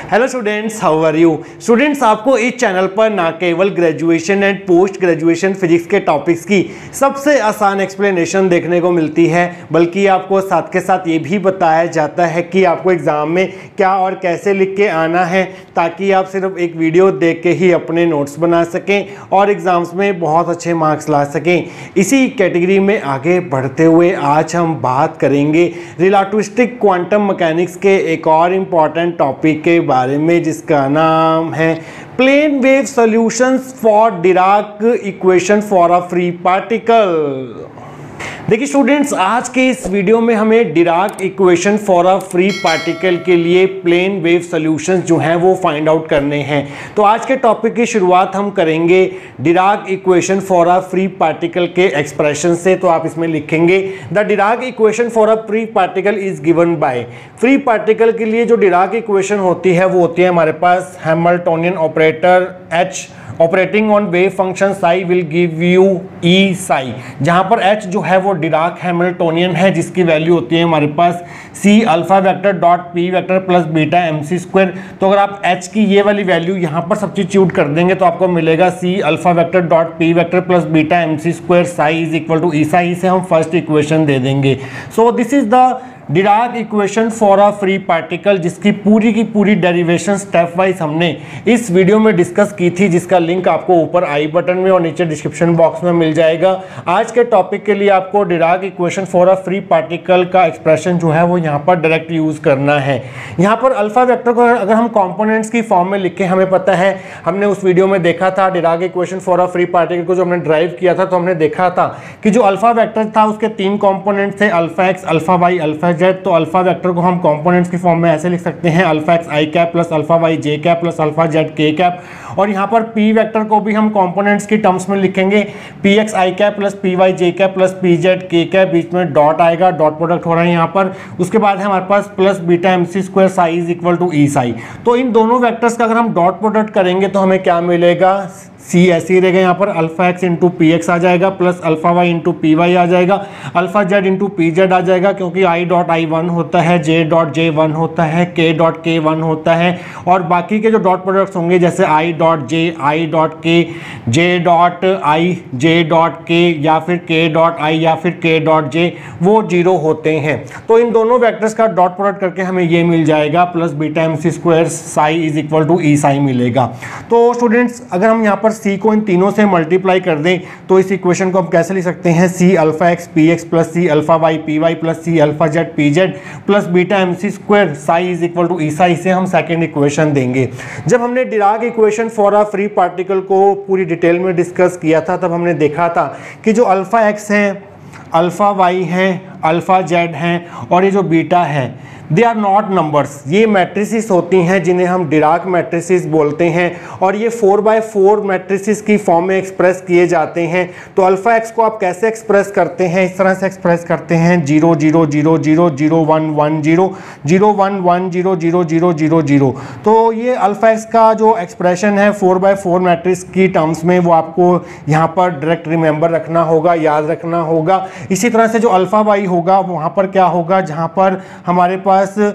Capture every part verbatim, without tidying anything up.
Hello students, how are you students. आपको इस channel पर ना केवल graduation and post graduation physics के टॉपिक्स की सबसे आसान एक्सप्लेनेशन देखने को मिलती है, बल्कि आपको साथ के साथ ये भी बताया जाता है कि आपको एग्ज़ाम में क्या और कैसे लिख के आना है, ताकि आप सिर्फ एक वीडियो देख के ही अपने नोट्स बना सकें और एग्ज़ाम्स में बहुत अच्छे मार्क्स ला सकें। इसी कैटेगरी में आगे बढ़ते हुए आज हम बात करेंगे रिलेटिविस्टिक क्वांटम मैकेनिक्स के एक और इम्पॉर्टेंट टॉपिक के बारे में, जिसका नाम है plane wave solutions for Dirac equation for a free particle. देखिए स्टूडेंट्स, आज के इस वीडियो में हमें Dirac equation for a free particle के लिए प्लेन वेव सॉल्यूशंस जो हैं वो फाइंड आउट करने हैं। तो आज के टॉपिक की शुरुआत हम करेंगे Dirac equation for a free particle के एक्सप्रेशन से। तो आप इसमें लिखेंगे the Dirac equation for a free particle is given by. Free particle के लिए जो डिराक इक्वेशन होती है वो होती है हमारे पास Hamiltonian operator H operating on wave function psi will give you E psi, जहां पर एच जो है वो डिराक हैमिल्टोनियन है, जिसकी वैल्यू होती है हमारे पास C alpha vector dot P vector plus beta M सी स्क्वायर। तो अगर आप एच की ये वाली वैल्यू यहाँ पर सब्स्टिट्यूट कर देंगे तो आपको मिलेगा C alpha vector dot P vector plus beta M C square psi is equal to E psi. से हम फर्स्ट इक्वेशन दे देंगे। So this is the Dirac equation for a free particle, जिसकी पूरी की पूरी डेरिवेशन स्टेप वाइज हमने इस वीडियो में डिस्कस की थी, जिसका लिंक आपको ऊपर आई बटन में और नीचे डिस्क्रिप्शन बॉक्स में मिल जाएगा। आज के टॉपिक के लिए आपको Dirac equation for a free particle का एक्सप्रेशन जो है वो यहाँ पर डायरेक्ट यूज करना है। यहाँ पर अल्फा वेक्टर को अगर हम कॉम्पोनेंट्स की फॉर्म में लिखें, हमें पता है, हमने उस वीडियो में देखा था Dirac equation for a free particle को जो हमने ड्राइव किया था, तो हमने देखा था कि जो अल्फा वेक्टर था उसके तीन कॉम्पोनेंट थे, alpha X, alpha Y, alpha Z. तो अल्फा वेक्टर को हम कंपोनेंट्स की फॉर्म में ऐसे लिख सकते हैं, alpha X I cap plus alpha Y J cap plus alpha Z K cap. और यहाँ पर पी वेक्टर को भी हम कंपोनेंट्स की टर्म्स में लिखेंगे, P X I cap plus P Y J cap plus P Z K cap, बीच में डॉट आएगा, डॉट प्रोडक्ट हो रहा है यहाँ पर। उसके बाद है हमारे पास plus beta M C square psi is equal to E psi. तो इन दोनों वेक्टर्स का अगर हम डॉट प्रोडक्ट करेंगे तो हमें क्या मिलेगा, सी ऐसे ही रहेगा, यहाँ पर alpha X into P X आ जाएगा plus alpha Y into P Y आ जाएगा, alpha Z into P Z आ जाएगा, क्योंकि आई डॉट आई वन होता है, जे डॉट जे वन होता है, के डॉट के वन होता है। और बाकी के जो डॉट प्रोडक्ट्स होंगे जैसे I dot J, I dot के, J dot I, J dot के, या फिर के डॉट आई या फिर के डॉट जे, वो जीरो होते हैं। तो इन दोनों वेक्टर्स का डॉट प्रोडक्ट करके हमें ये मिल जाएगा plus beta M C square psi is equal to E psi मिलेगा। तो स्टूडेंट्स, अगर हम यहाँ पर सी को इन तीनों से मल्टीप्लाई कर दें तो इस इक्वेशन को हम कैसे लिख सकते हैं, C alpha X P x plus C alpha Y P Y plus C alpha Z P Z plus beta M C square psi is equal to E psi. से हम सेकेंड इक्वेशन देंगे। जब हमने Dirac equation for a free particle को पूरी detail में discuss किया था, तब हमने देखा था कि जो अल्फा एक्स है, अल्फा वाई है, अल्फा जेड हैं और ये जो बीटा है, दे आर नॉट नंबर्स। ये मैट्रिसेस होती हैं जिन्हें हम डिराक मैट्रिसेस बोलते हैं, और ये फोर बाय फोर मैट्रिसेस की फॉर्म में एक्सप्रेस किए जाते हैं। तो अल्फा एक्स को आप कैसे एक्सप्रेस करते हैं, इस तरह से एक्सप्रेस करते हैं, zero zero zero zero zero one one zero zero one one zero zero zero zero zero. तो ये अल्फा एक्स का जो एक्सप्रेशन है फोर बाय फोर मैट्रिक्स की टर्म्स में, वो आपको यहाँ पर डायरेक्ट रिमेंबर रखना होगा, याद रखना होगा। इसी तरह से जो अल्फा वाई होगा वहाँ पर क्या होगा, जहाँ पर हमारे पास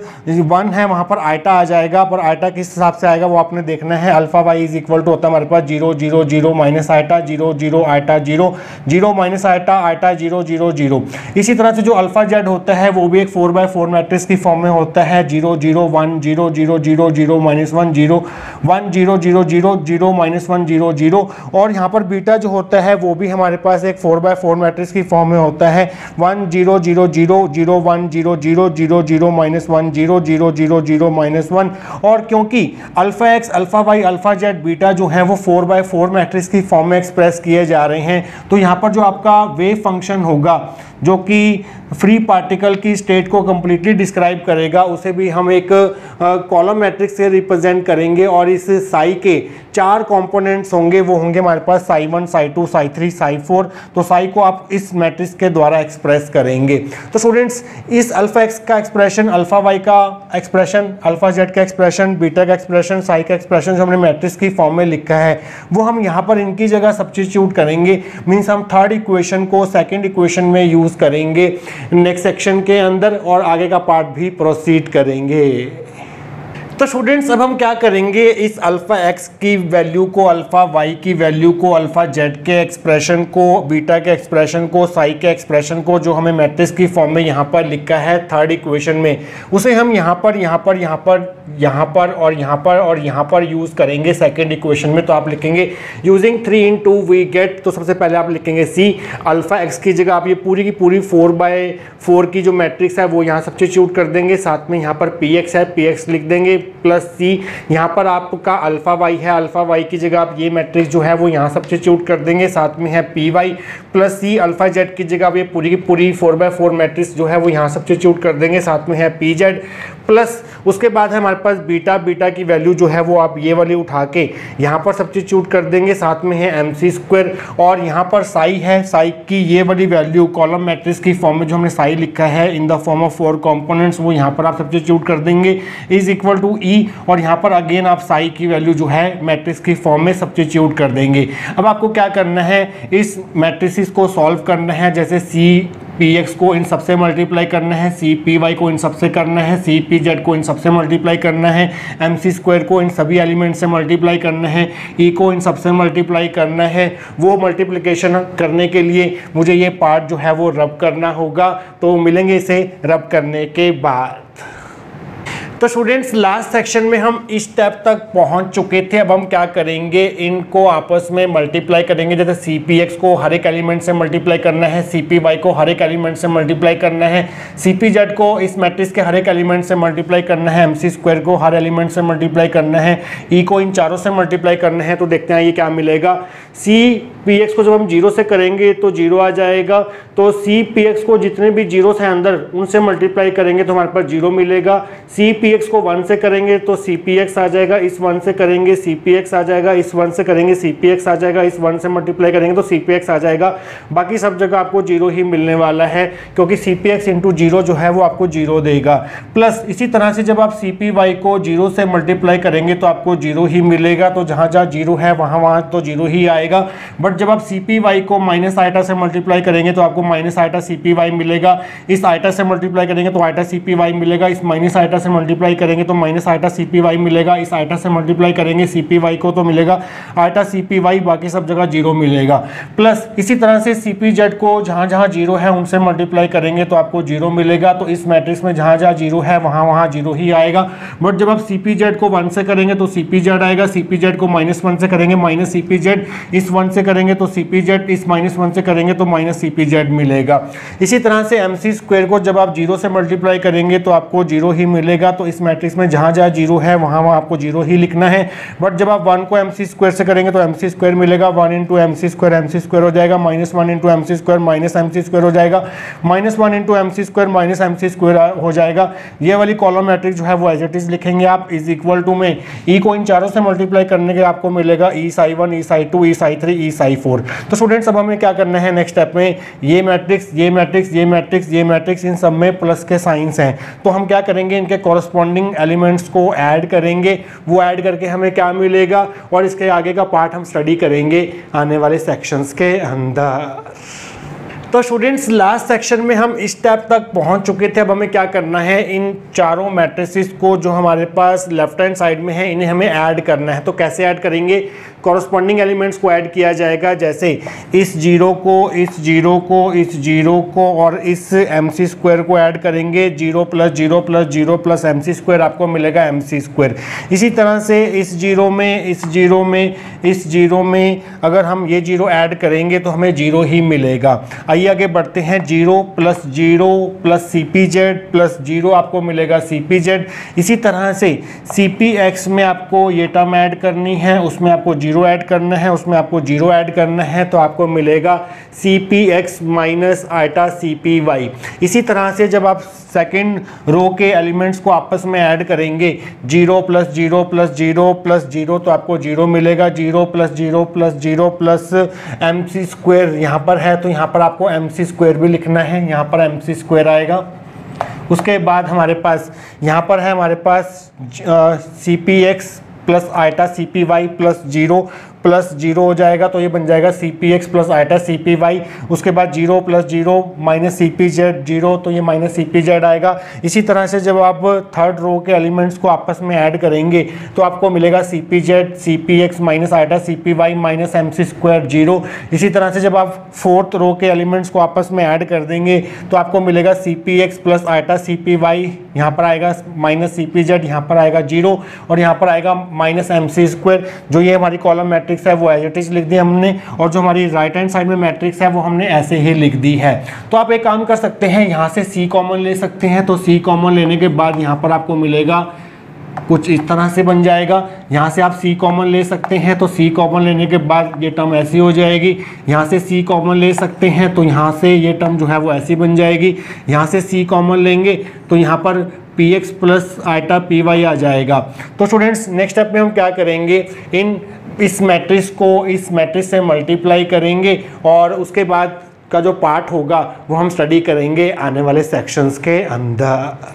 वन है वहां पर आयटा आ जाएगा, पर आयटा किस हिसाब से आएगा वो आपने देखना है। Alpha Y is equal to होता है हमारे पास zero zero zero minus iota, zero zero iota zero, zero minus iota, iota zero zero zero. इसी तरह से जो अल्फा जेड होता है वो भी एक फोर बाय फोर मैट्रिक्स की फॉर्म में होता है, zero zero one zero zero zero zero minus one zero one zero zero zero zero minus one zero zero. और यहाँ पर बीटा जो होता है वो भी हमारे पास एक फोर बाय फोर मैट्रिक्स की फॉर्म में होता है, one zero zero zero zero one zero zero zero zero minus one zero zero zero zero minus one. और क्योंकि alpha X, alpha Y, alpha Z, beta जो है वो फोर बाय फोर मैट्रिक्स की फॉर्म में एक्सप्रेस किए जा रहे हैं, तो यहाँ पर जो आपका वेव फंक्शन होगा जो कि फ्री पार्टिकल की स्टेट को कंप्लीटली डिस्क्राइब करेगा, उसे भी हम एक कॉलम मैट्रिक्स से रिप्रेजेंट करेंगे। और इस साई के चार कंपोनेंट्स होंगे, वो होंगे हमारे पास psi one, psi two, psi three, psi four. तो साई को आप इस मैट्रिक्स के द्वारा एक्सप्रेस करेंगे। तो स्टूडेंट्स, इस अल्फा एक्स का एक्सप्रेशन, अल्फा वाई का एक्सप्रेशन, अल्फा जेड का एक्सप्रेशन, बीटा का एक्सप्रेशन, साई का एक्सप्रेशन जो हमने मैट्रिक्स की फॉर्म में लिखा है, वो हम यहाँ पर इनकी जगह सब्स्टिट्यूट करेंगे। मीन्स हम थर्ड इक्वेशन को सेकेंड इक्वेशन में यूज करेंगे नेक्स्ट सेक्शन के अंदर, और आगे का पार्ट भी प्रोसीड करेंगे। तो स्टूडेंट्स अब हम क्या करेंगे, इस अल्फा एक्स की वैल्यू को, अल्फा वाई की वैल्यू को, अल्फा जेड के एक्सप्रेशन को, बीटा के एक्सप्रेशन को, साई के एक्सप्रेशन को जो हमें मैट्रिक्स की फॉर्म में यहाँ पर लिखा है थर्ड इक्वेशन में, उसे हम यहाँ पर यहाँ पर यहाँ पर यहाँ पर और यहाँ पर और यहाँ पर यूज़ करेंगे सेकेंड इक्वेशन में। तो आप लिखेंगे using three in two we get, तो सबसे पहले आप लिखेंगे सी, अल्फा एक्स की जगह आप ये पूरी की पूरी फोर बाय फोर की जो मैट्रिक्स है वो यहाँ सब्स्टिट्यूट कर देंगे, साथ में यहाँ पर पी एक्स है, पी एक्स लिख देंगे प्लस सी, यहाँ पर आपका अल्फा वाई है, अल्फा वाई की जगह आप ये मैट्रिक्स जो है वो यहाँ सब्स्टिट्यूट कर देंगे, साथ में है P Y plus C, alpha Z की जगह आप ये पूरी की पूरी फोर बाय फोर मैट्रिक्स जो है वो यहाँ सब्स्टिट्यूट कर देंगे, साथ में है पी जेड प्लस उसके बाद है हमारे पास बीटा, बीटा की वैल्यू जो है वो आप ये वाली उठा के यहाँ पर सब्स्टिट्यूट कर देंगे, साथ में है एम सी स्क्वायर और यहाँ पर साई है, साई की ये वाली वैल्यू कॉलम मैट्रिक्स की फॉर्म में जो हमने साई लिखा है in the form of four components वो यहाँ पर आप सब्स्टिट्यूट कर देंगे इज इक्वल टू ई, और यहाँ पर अगेन आप साई की वैल्यू जो है मैट्रिक्स की फॉर्म में सब्स्टिट्यूट कर देंगे। अब आपको क्या करना है, इस मैट्रिक्स को सॉल्व करना है, जैसे सी पी एक्स को इन सबसे मल्टीप्लाई करना है, सी पी वाई को इन सबसे करना है, सी पी जेड को इन सबसे मल्टीप्लाई करना है, एम सी स्क्वायर को इन सभी एलिमेंट से मल्टीप्लाई करना है, ई को इन सबसे मल्टीप्लाई करना है। वो मल्टीप्लिकेशन करने के लिए मुझे ये पार्ट जो है वो रब करना होगा, तो मिलेंगे इसे रब करने के बाद। तो स्टूडेंट्स लास्ट सेक्शन में हम इस स्टेप तक पहुंच चुके थे। अब हम क्या करेंगे, इनको आपस में मल्टीप्लाई करेंगे, जैसे सी पी एक्स को हर एक एलिमेंट से मल्टीप्लाई करना है, सी पी वाई को हर एक एलिमेंट से मल्टीप्लाई करना है, सी पी जेड को इस मैट्रिक्स के हर एक एलिमेंट से मल्टीप्लाई करना है, एम सी स्क्वायर को हर एलिमेंट से मल्टीप्लाई करना है, ई को इन चारों से मल्टीप्लाई करना है। तो देखते हैं ये क्या मिलेगा, सी पी एक्स को जब हम जीरो से करेंगे तो जीरो आ जाएगा, तो सी पी एक्स को जितने भी जीरो है अंदर उनसे मल्टीप्लाई करेंगे तो हमारे पास जीरो मिलेगा। सी पी एक्स को वन से करेंगे तो सी पी एक्स आ जाएगा, इस वन से करेंगे सी पी एक्स आ जाएगा, इस वन से करेंगे सी पी एक्स आ जाएगा, इस वन से मल्टीप्लाई करेंगे तो सी पी एक्स आ जाएगा। बाकी सब जगह आपको जीरो ही मिलने वाला है क्योंकि C P X into zero जो है वो आपको जीरो देगा। प्लस इसी तरह से जब आप सी पी वाई को जीरो से मल्टीप्लाई करेंगे तो आपको जीरो ही मिलेगा, तो जहाँ जहाँ जीरो है वहाँ वहाँ तो जीरो ही आएगा। बट जब आप सी पी वाई को माइनस आइटा से मल्टीप्लाई करेंगे तो आपको minus iota C P Y मिलेगा, इस आइटा से मल्टीप्लाई करेंगे तो आइटा सी पी वाई मिलेगा, इस माइनस आइटा से मल्टीप्लाई करेंगे तो minus iota C P Y मिलेगा, इस आइटा से मल्टीप्लाई करेंगे सी पी वाई को तो मिलेगा आइटा सी पी वाई, बाकी सब जगह जीरो मिलेगा। प्लस इसी तरह से सी पी जेड को जहाँ जहाँ जीरो है उनसे मल्टीप्लाई करेंगे तो आपको जीरो मिलेगा, तो इस मैट्रिक्स में जहाँ जहाँ जीरो है वहाँ वहाँ जीरो ही आएगा। बट जब आप सी पी जेड को वन से करेंगे तो सी पी जेड आएगा, सी पी जेड को माइनस वन से करेंगे माइनस सी पी जेड, इस वन से करेंगे तो सी पी जेड, इस माइनस वन से करेंगे तो माइनस सी पी जेड मिलेगा। इसी तरह से एम सी स्क्वायर को जब आप जीरो से मल्टीप्लाई करेंगे तो आपको जीरो ही मिलेगा, तो इस मैट्रिक्स में जहाँ जहाँ जीरो है वहाँ वहाँ आपको जीरो ही लिखना है। बट जब आप वन को एम सी स्क्वायर से करेंगे तो एम सी स्क्वायर मिलेगा, वन इंटू एम सी स्क्वायर एम सी स्क्वायर हो जाएगा, माइनस वन इंटू एम सी square minus M C square हो जाएगा, माइनस वन इंटू एम सी square minus M C square हो जाएगा। ये वाली कॉलम मैट्रिक्स जो है वो एज इट इज लिखेंगे आप, इज इक्वल टू में ई को इन चारों से मल्टीप्लाई करने के आपको मिलेगा E psi one, E psi two, E psi three, E psi four. तो स्टूडेंट्स अब हमें क्या करना है नेक्स्ट स्टेप में, ये मैट्रिक्स ये मैट्रिक्स ये मैट्रिक्स ये मैट्रिक्स इन सब में प्लस के साइंस हैं, तो हम क्या करेंगे इनके कॉरस्पॉन्डिंग एलिमेंट्स को ऐड करेंगे, वो ऐड करके हमें क्या मिलेगा और इसके आगे का पार्ट हम स्टडी करेंगे आने वाले सेक्शंस के अंदर। तो स्टूडेंट्स लास्ट सेक्शन में हम इस स्टेप तक पहुंच चुके थे। अब हमें क्या करना है, इन चारों मैट्रिसेस को जो हमारे पास लेफ्ट हैंड साइड में है इन्हें हमें ऐड करना है। तो कैसे ऐड करेंगे, कॉरस्पॉन्डिंग एलिमेंट्स को ऐड किया जाएगा, जैसे इस जीरो को इस जीरो को इस जीरो को और इस एम सी स्क्वायर को ऐड करेंगे, zero plus zero plus zero plus M C square आपको मिलेगा एम सी स्क्वायर। इसी तरह से इस जीरो में इस जीरो में इस जीरो में अगर हम ये जीरो ऐड करेंगे तो हमें जीरो ही मिलेगा। आइए आगे बढ़ते हैं, zero plus zero plus C P Z plus zero आपको मिलेगा सी पी जेड। इसी तरह से सी पी एक्स में आपको ये टर्म ऐड करनी है, उसमें आपको जीरो ऐड करना है, उसमें आपको जीरो ऐड करना है, तो आपको मिलेगा C P x minus iota C P Y. इसी तरह से जब आप सेकेंड रो के एलिमेंट्स को आपस में ऐड करेंगे, zero plus zero plus zero plus zero तो आपको जीरो मिलेगा, zero plus zero plus zero plus M C square यहाँ पर है तो यहाँ पर आपको एम सी स्क्वायर भी लिखना है, यहाँ पर एम सी स्क्वायर आएगा। उसके बाद हमारे पास यहाँ पर है हमारे पास C P x plus iota C P Y plus zero plus zero हो जाएगा, तो ये बन जाएगा C P x plus iota C P y. उसके बाद zero plus zero minus C P z zero, तो ये माइनस सी पी जेड आएगा। इसी तरह से जब आप थर्ड रो के एलिमेंट्स को आपस में ऐड करेंगे तो आपको मिलेगा C P z c P x minus iota C P Y minus M C square zero. इसी तरह से जब आप फोर्थ रो के एलिमेंट्स को आपस में ऐड कर देंगे तो आपको मिलेगा C P x plus iota C P Y, यहाँ पर आएगा माइनस सी पी जेड, यहाँ पर आएगा जीरो और यहाँ पर आएगा माइनस एम सी स्क्वायर। जो ये हमारी कॉलम मैट्रिक्स है वो एज इट इज लिख दी हमने, और जो हमारी राइट हैंड साइड में मैट्रिक्स है वो हमने ऐसे ही लिख दी है। तो आप एक काम कर सकते हैं, यहाँ से सी कॉमन ले सकते हैं, तो सी कॉमन लेने के बाद यहाँ पर आपको मिलेगा कुछ इस तरह से बन जाएगा। यहाँ से आप c कॉमन ले सकते हैं, तो c कॉमन लेने के बाद ये टर्म ऐसी हो जाएगी। यहाँ से c कॉमन ले सकते हैं, तो यहाँ से ये टर्म जो है वो ऐसी बन जाएगी। यहाँ से c कॉमन लेंगे तो यहाँ पर P x plus iota P Y आ जाएगा। तो स्टूडेंट्स नेक्स्ट स्टेप में हम क्या करेंगे, इन इस मैट्रिक्स को इस मैट्रिक्स से मल्टीप्लाई करेंगे और उसके बाद का जो पार्ट होगा वो हम स्टडी करेंगे आने वाले सेक्शंस के अंदर।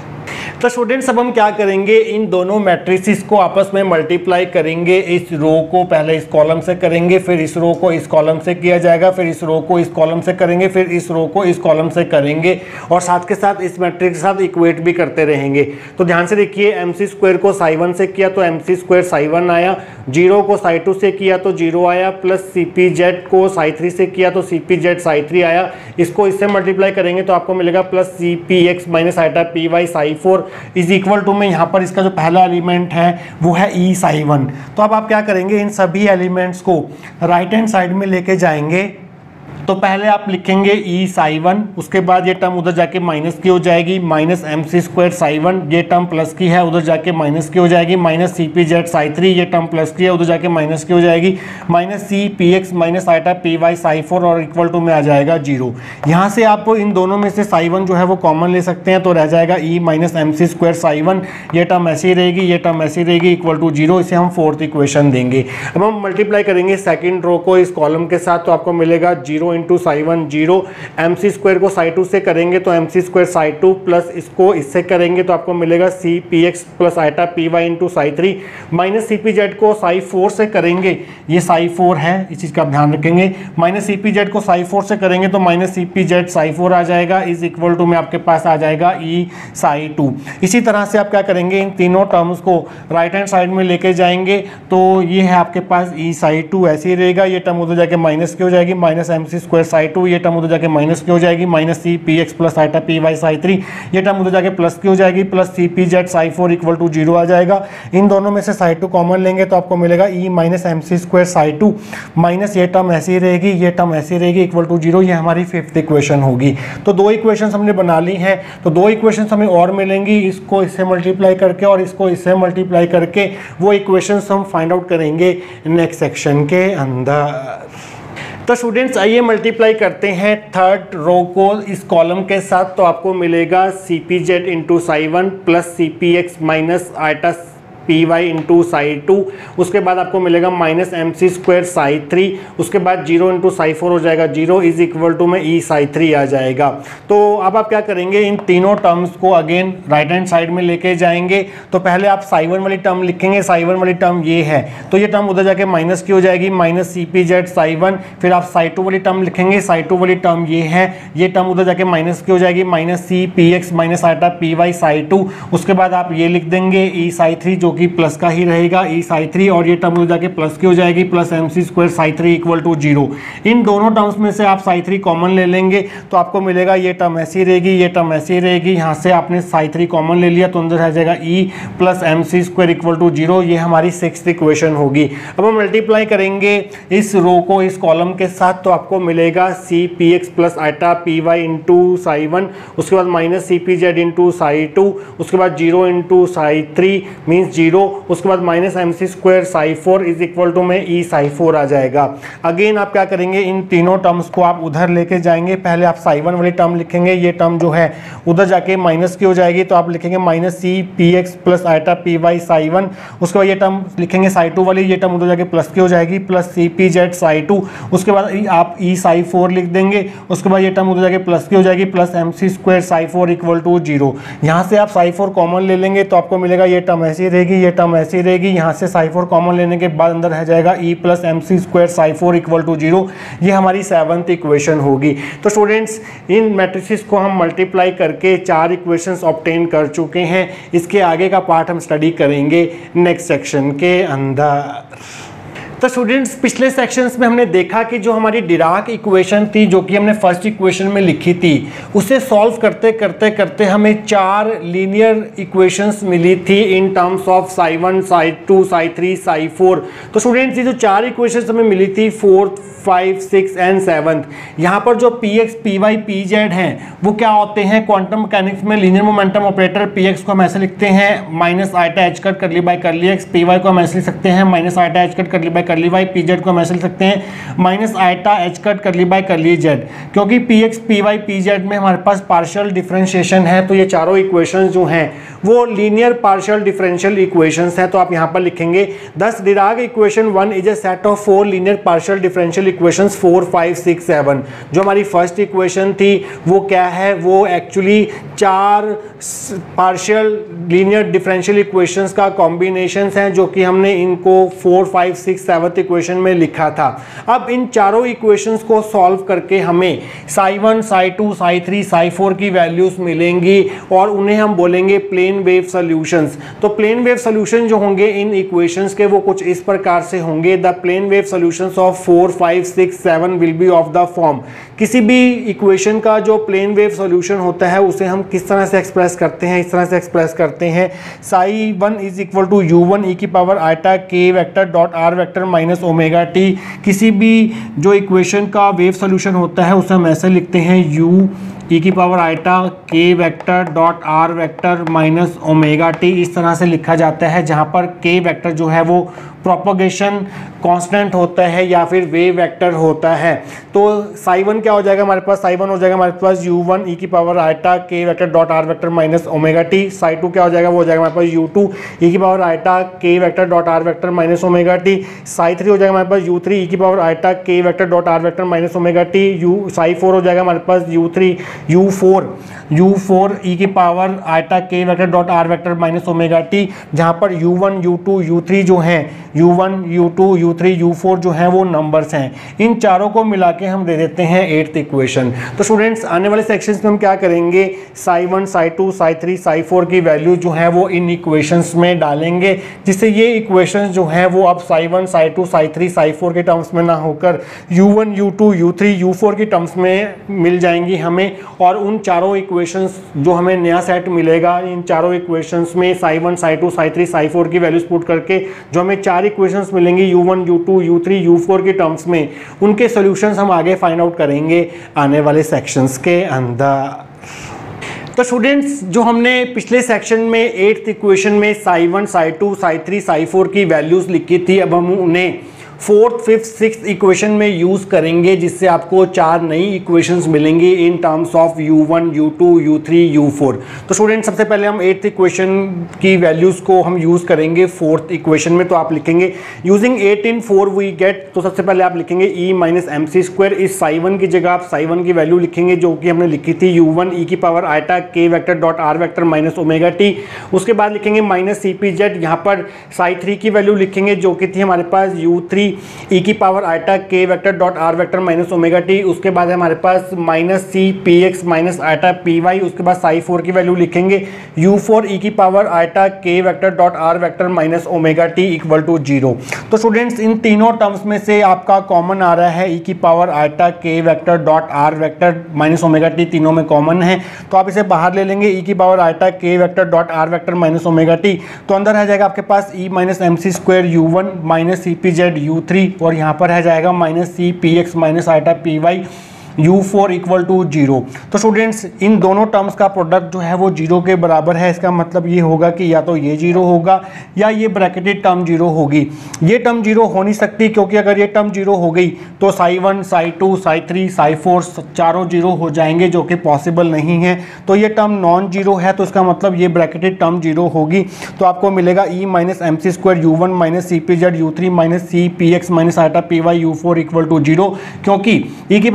तो स्टूडेंट्स अब हम क्या करेंगे, इन दोनों मैट्रिसेस को आपस में मल्टीप्लाई करेंगे। इस रो को पहले इस कॉलम से करेंगे, फिर इस रो को इस कॉलम से किया जाएगा, फिर इस रो को इस कॉलम से करेंगे, फिर इस रो को इस कॉलम से करेंगे और साथ के साथ इस मैट्रिक्स के साथ इक्वेट भी करते रहेंगे। तो ध्यान से देखिए, एम सी स्क्वायर को साई वन से किया तो M C square psi one आया, जीरो को साई टू से किया तो जीरो आया, प्लस सी पी जेड को साई थ्री से किया तो C P Z psi three आया। इसको इससे मल्टीप्लाई करेंगे तो आपको मिलेगा plus C P x minus iota P Y psi four is equal to में यहाँ पर इसका जो पहला एलिमेंट है वो है ई साई वन। तो अब आप क्या करेंगे, इन सभी एलिमेंट्स को राइट हैंड साइड में लेके जाएंगे। तो पहले आप लिखेंगे ई साई वन, उसके बाद ये टर्म उधर जाके माइनस की हो जाएगी, minus M C square psi one, ये टर्म प्लस की है उधर जाके माइनस की हो जाएगी, minus C P Z psi three, ये टर्म प्लस की है उधर जाके माइनस की हो जाएगी, minus C P x minus iota P Y psi four और इक्वल टू में आ जाएगा जीरो। यहाँ से आप इन दोनों में से साई वन जो है वो कॉमन ले सकते हैं, तो रह जाएगा e minus M C square psi one, ये टर्म ऐसी रहेगी, ये टर्म ऐसी रहेगी, इक्वल टू जीरो। इसे हम फोर्थ इक्वेशन देंगे। अब हम मल्टीप्लाई करेंगे सेकेंड रो को इस कॉलम के साथ, तो आपको मिलेगा zero into psi one zero, m सी स्क्वायर को साई टू से करेंगे तो M C square psi two plus इसको इससे करेंगे तो आपको मिलेगा C P x plus iota P y into psi three, minus C P Z को साई फोर से करेंगे, ये साई फोर है इस चीज़ का आप ध्यान रखेंगे, माइनस सी पी जेड को साई फोर से करेंगे तो minus C P Z psi four आ जाएगा, इज इक्वल टू में आपके पास आ जाएगा ई साई टू। इसी तरह से आप क्या करेंगे, इन तीनों टर्म्स को राइट हैंड साइड में लेके जाएंगे तो ये है आपके पास ई साई टू ऐसे ही रहेगा, ये टर्म उधर जाके माइनस की हो जाएगी, minus M C square psi two, ये टर्म उधर जाके माइनस की हो जाएगी, minus C P x plus iota P Y psi three, ये टर्म उधर जाके प्लस की हो जाएगी, plus C P Z psi four equal to zero आ जाएगा। इन दोनों में से साई टू कॉमन लेंगे तो आपको मिलेगा ई minus M C square psi two minus ये टर्म ऐसी रहेगी, ये टर्म ऐसी रहेगी, इक्वल टू जीरो। ये हमारी फिफ्थ इक्वेशन होगी। तो दो इक्वेशन हमने बना ली हैं, तो दो इक्वेशन हमें और मिलेंगी, इसको इससे मल्टीप्लाई करके और इसको इससे मल्टीप्लाई करके वो इक्वेशन हम फाइंड आउट करेंगे नेक्स्ट सेक्शन के अंदर। तो स्टूडेंट्स आइए मल्टीप्लाई करते हैं थर्ड रो को इस कॉलम के साथ, तो आपको मिलेगा C P Z into psi one plus C P x minus iota P y into psi two, उसके बाद आपको मिलेगा minus M C square psi three, उसके बाद जीरो इंटू साई फोर हो जाएगा जीरो, इज इक्वल टू में ई साई थ्री आ जाएगा। तो अब आप क्या करेंगे, इन तीनों टर्म्स को अगेन राइट हैंड साइड में लेके जाएंगे। तो पहले आप साई वन वाली टर्म लिखेंगे, साई वन वाली टर्म ये है तो ये टर्म उधर जाके माइनस की हो जाएगी, minus C P Z psi one, फिर आप साई टू वाली टर्म लिखेंगे, साई टू वाली टर्म ये है, ये टर्म उधर जाके माइनस की हो जाएगी, minus C P x minus iota P Y psi two, उसके बाद आप ये लिख देंगे ई साई थ्री जो कि प्लस का ही रहेगा, ई साई थ्री, और ये टर्म जाके प्लस की हो जाएगी, plus M C square psi three equal to zero. इन दोनों टर्म्स में से आप साई थ्री कॉमन ले लेंगे तो आपको मिलेगा ये टर्म ऐसी रहेगी, ये टर्म ऐसी रहेगी, यहाँ से आपने साई थ्री कॉमन ले लिया तो अंदर आ जाएगा ई plus M C square equal to zero. ये हमारी सिक्स्थ इक्वेशन होगी। अब हम मल्टीप्लाई करेंगे इस रो को इस कॉलम के साथ, तो आपको मिलेगा C P x plus iota P y into psi one, उसके बाद minus C P Z into psi two, उसके बाद zero into psi three means zero, उसके बाद minus M C square psi four is equal to में e psi four आ जाएगा। Again आप क्या करेंगे, इन तीनों टर्म्स को आप उधर लेके जाएंगे। पहले आप साई वन वाली टर्म लिखेंगे, ये टर्म जो है उधर जाके माइनस की हो जाएगी तो आप लिखेंगे minus C P x plus iota P Y psi one, उसके बाद ये टर्म लिखेंगे साई टू वाली, ये टर्म उधर जाके प्लस की हो जाएगी, plus C P Z psi two, उसके बाद आप ई साई फोर लिख देंगे, उसके बाद ये टर्म उधर जाके प्लस की हो जाएगी, plus M C square psi four equal to zero. यहाँ से आप साई फोर कॉमन ले लेंगे तो आपको मिलेगा ये टर्म ऐसी रहेगी, रहेगी, ये टर्म ऐसी रहेगी। यहाँ से साई फोर कॉमन लेने के बाद अंदर रह जाएगा ई plus M C square psi four equal to zero. ये हमारी सेवंथ इक्वेशन होगी। तो स्टूडेंट्स इन मैट्रिसेस को हम मल्टीप्लाई करके चार इक्वेशंस ऑब्टेन कर चुके हैं। इसके आगे का पार्ट हम स्टडी करेंगे नेक्स्ट सेक्शन के अंदर। तो स्टूडेंट्स पिछले सेक्शंस में हमने देखा कि जो हमारी डिराक इक्वेशन थी, जो कि हमने फर्स्ट इक्वेशन में लिखी थी, उसे सॉल्व करते करते करते हमें चार लीनियर इक्वेशंस मिली थी in terms of psi one, psi two, psi three, psi four. तो स्टूडेंट्स ये जो चार इक्वेशंस हमें मिली थी fourth, five, six and seventh, यहाँ पर जो p x, p y, p z हैं वो क्या होते हैं क्वांटम मैकेनिक्स में linear momentum operator. P x को हम ऐसे लिखते हैं minus iota h cut curly by curly x, p Y को हम ऐसे लिख सकते हैं minus iota h cut curly by curly y, p Z को हम ऐसे लिख सकते हैं minus iota h cut curly by curly z. क्योंकि p x, p y, p z में हमारे पास पार्शियल डिफरेंशिएशन है, तो ये चारों इक्वेशंस जो हैं वो लीनियर पार्शियल डिफरेंशियल इक्वेशंस हैं। तो आप यहाँ पर लिखेंगे thus Dirac equation one is a set of four linear partial differential equations four, five, six, seven. जो हमारी फर्स्ट इक्वेशन थी वो क्या है, वो एक्चुअली चार पार्शियल लीनियर डिफरेंशियल इक्वेशंस का कॉम्बिनेशन है, जो कि हमने इनको four, five, six, seventh equation में लिखा था। अब इन चारों इक्वेशंस को सॉल्व करके हमें psi one, psi two, psi three, psi four की वैल्यूज मिलेंगी और उन्हें हम बोलेंगे प्लेन वेव सॉल्यूशंस। तो प्लेन वेव सॉल्यूशन जो होंगे इन इक्वेशंस के वो कुछ इस प्रकार से होंगे। The plane wave solutions of four, five, six, seven will be of the form. किसी भी इक्वेशन का जो प्लेन वेव सॉल्यूशन होता है उसे हम किस तरह से एक्सप्रेस करते हैं, इस तरह से एक्सप्रेस करते हैं psi one is equal to u one e की पावर आइटा के vector dot are vector minus omega t. किसी भी जो इक्वेशन का वेव सॉल्यूशन होता है उसे हम ऐसे लिखते हैं यू ई की पावर आइटा के vector dot are vector minus omega t. इस तरह से लिखा जाता है, जहाँ पर के वेक्टर जो है वो प्रोपोगेशन कांस्टेंट होता है या फिर वेव वेक्टर होता है। तो साई वन क्या हो जाएगा हमारे पास, साई वन हो जाएगा हमारे पास यू वन ई की पावर आइटा के vector dot are vector minus omega t. Psi two क्या हो जाएगा, वो हो जाएगा हमारे पास यू टू ई की पावर आइटा के vector dot are vector minus omega t. Psi three हो जाएगा हमारे पास यू थ्री ई की पावर आइटा के vector dot are vector minus omega t. U psi four हो जाएगा हमारे पास u three you four u four ई की पावर आइटा के vector dot are vector minus omega t, जहाँ पर you one, you two, you three जो हैं, U one, you two, you three, you four जो हैं वो नंबर्स हैं। इन चारों को मिला के हम दे देते हैं एट्थ इक्वेशन। तो स्टूडेंट्स आने वाले सेक्शंस में हम क्या करेंगे, psi one, psi two, psi three, psi four की वैल्यू जो है वो इन इक्वेशंस में डालेंगे, जिससे ये इक्वेशंस जो हैं वो अब psi one, psi two, psi three, psi four के टर्म्स में ना होकर u one, you two, you three, you four की टर्म्स में मिल जाएंगी हमें। और उन चारों इक्वेशंस जो हमें नया सेट मिलेगा, इन चारों इक्वेशंस में psi one, psi two, psi three, psi four की वैल्यूज पुट करके जो हमें चार इक्वेशंस मिलेंगी u one, you two, you three, you four के टर्म्स में, उनके सॉल्यूशंस हम आगे फाइंड आउट करेंगे आने वाले सेक्शंस के अंदर। तो स्टूडेंट्स जो हमने पिछले सेक्शन में एट्थ इक्वेशन में psi one, psi two, psi three, psi four की वैल्यूज लिखी थी, अब हम उन्हें फोर्थ, फिफ्थ, सिक्स्थ इक्वेशन में यूज करेंगे, जिससे आपको चार नई इक्वेशंस मिलेंगी in terms of you one, you two, you three, you four. तो स्टूडेंट सबसे पहले हम एट्थ इक्वेशन की वैल्यूज को हम यूज करेंगे फोर्थ इक्वेशन में। तो आप लिखेंगे using eight in four we get, तो सबसे पहले आप लिखेंगे ई माइनस एम सी स्क्वायर। इस साई वन की जगह आप साई वन की वैल्यू लिखेंगे जो कि हमने लिखी थी यू वन ई की पावर आइटा के vector dot are vector minus omega t. उसके बाद लिखेंगे माइनस सी पी जेड, यहाँ पर साई थ्री की वैल्यू लिखेंगे जो कि थी हमारे पास यू थ्री ई की पावर आइटा के vector dot are vector minus omega t. उसके बाद हमारे पास minus C P x minus iota P y. उसके बाद साई फोर की वैल्यू लिखेंगे यू फोर ई की पावर आइटा के vector dot are vector minus omega T equal to zero. तो स्टूडेंट्स इन तीनों टर्म्स में से आपका कॉमन आ रहा है ई की पावर आइटा के vector dot are vector minus omega t, तीनों में कॉमन है, तो आप इसे बाहर ले लेंगे ई की पावर आइटा के vector dot are vector minus omega T. तो अंदर रह जाएगा आपके पास E minus M C square you one minus C P Z U three, और यहाँ पर रह जाएगा minus C P x minus iota P why you four equal to zero. तो स्टूडेंट्स इन दोनों टर्म्स का प्रोडक्ट जो है वो जीरो के बराबर है। इसका मतलब ये होगा कि या तो ये जीरो होगा या ये ब्रैकेटेड टर्म जीरो होगी। ये टर्म जीरो हो नहीं सकती, क्योंकि अगर ये टर्म जीरो हो गई तो psi one, psi two, psi three, psi four चारों जीरो हो जाएंगे, जो कि पॉसिबल नहीं है। तो ये टर्म नॉन जीरो है, तो इसका मतलब ये ब्रैकेटेड टर्म जीरो होगी। तो आपको मिलेगा ई minus M C square you one minus C P Z U three minus C P x minus iota P why you four equal to zero, क्योंकि ई की पावर आइटा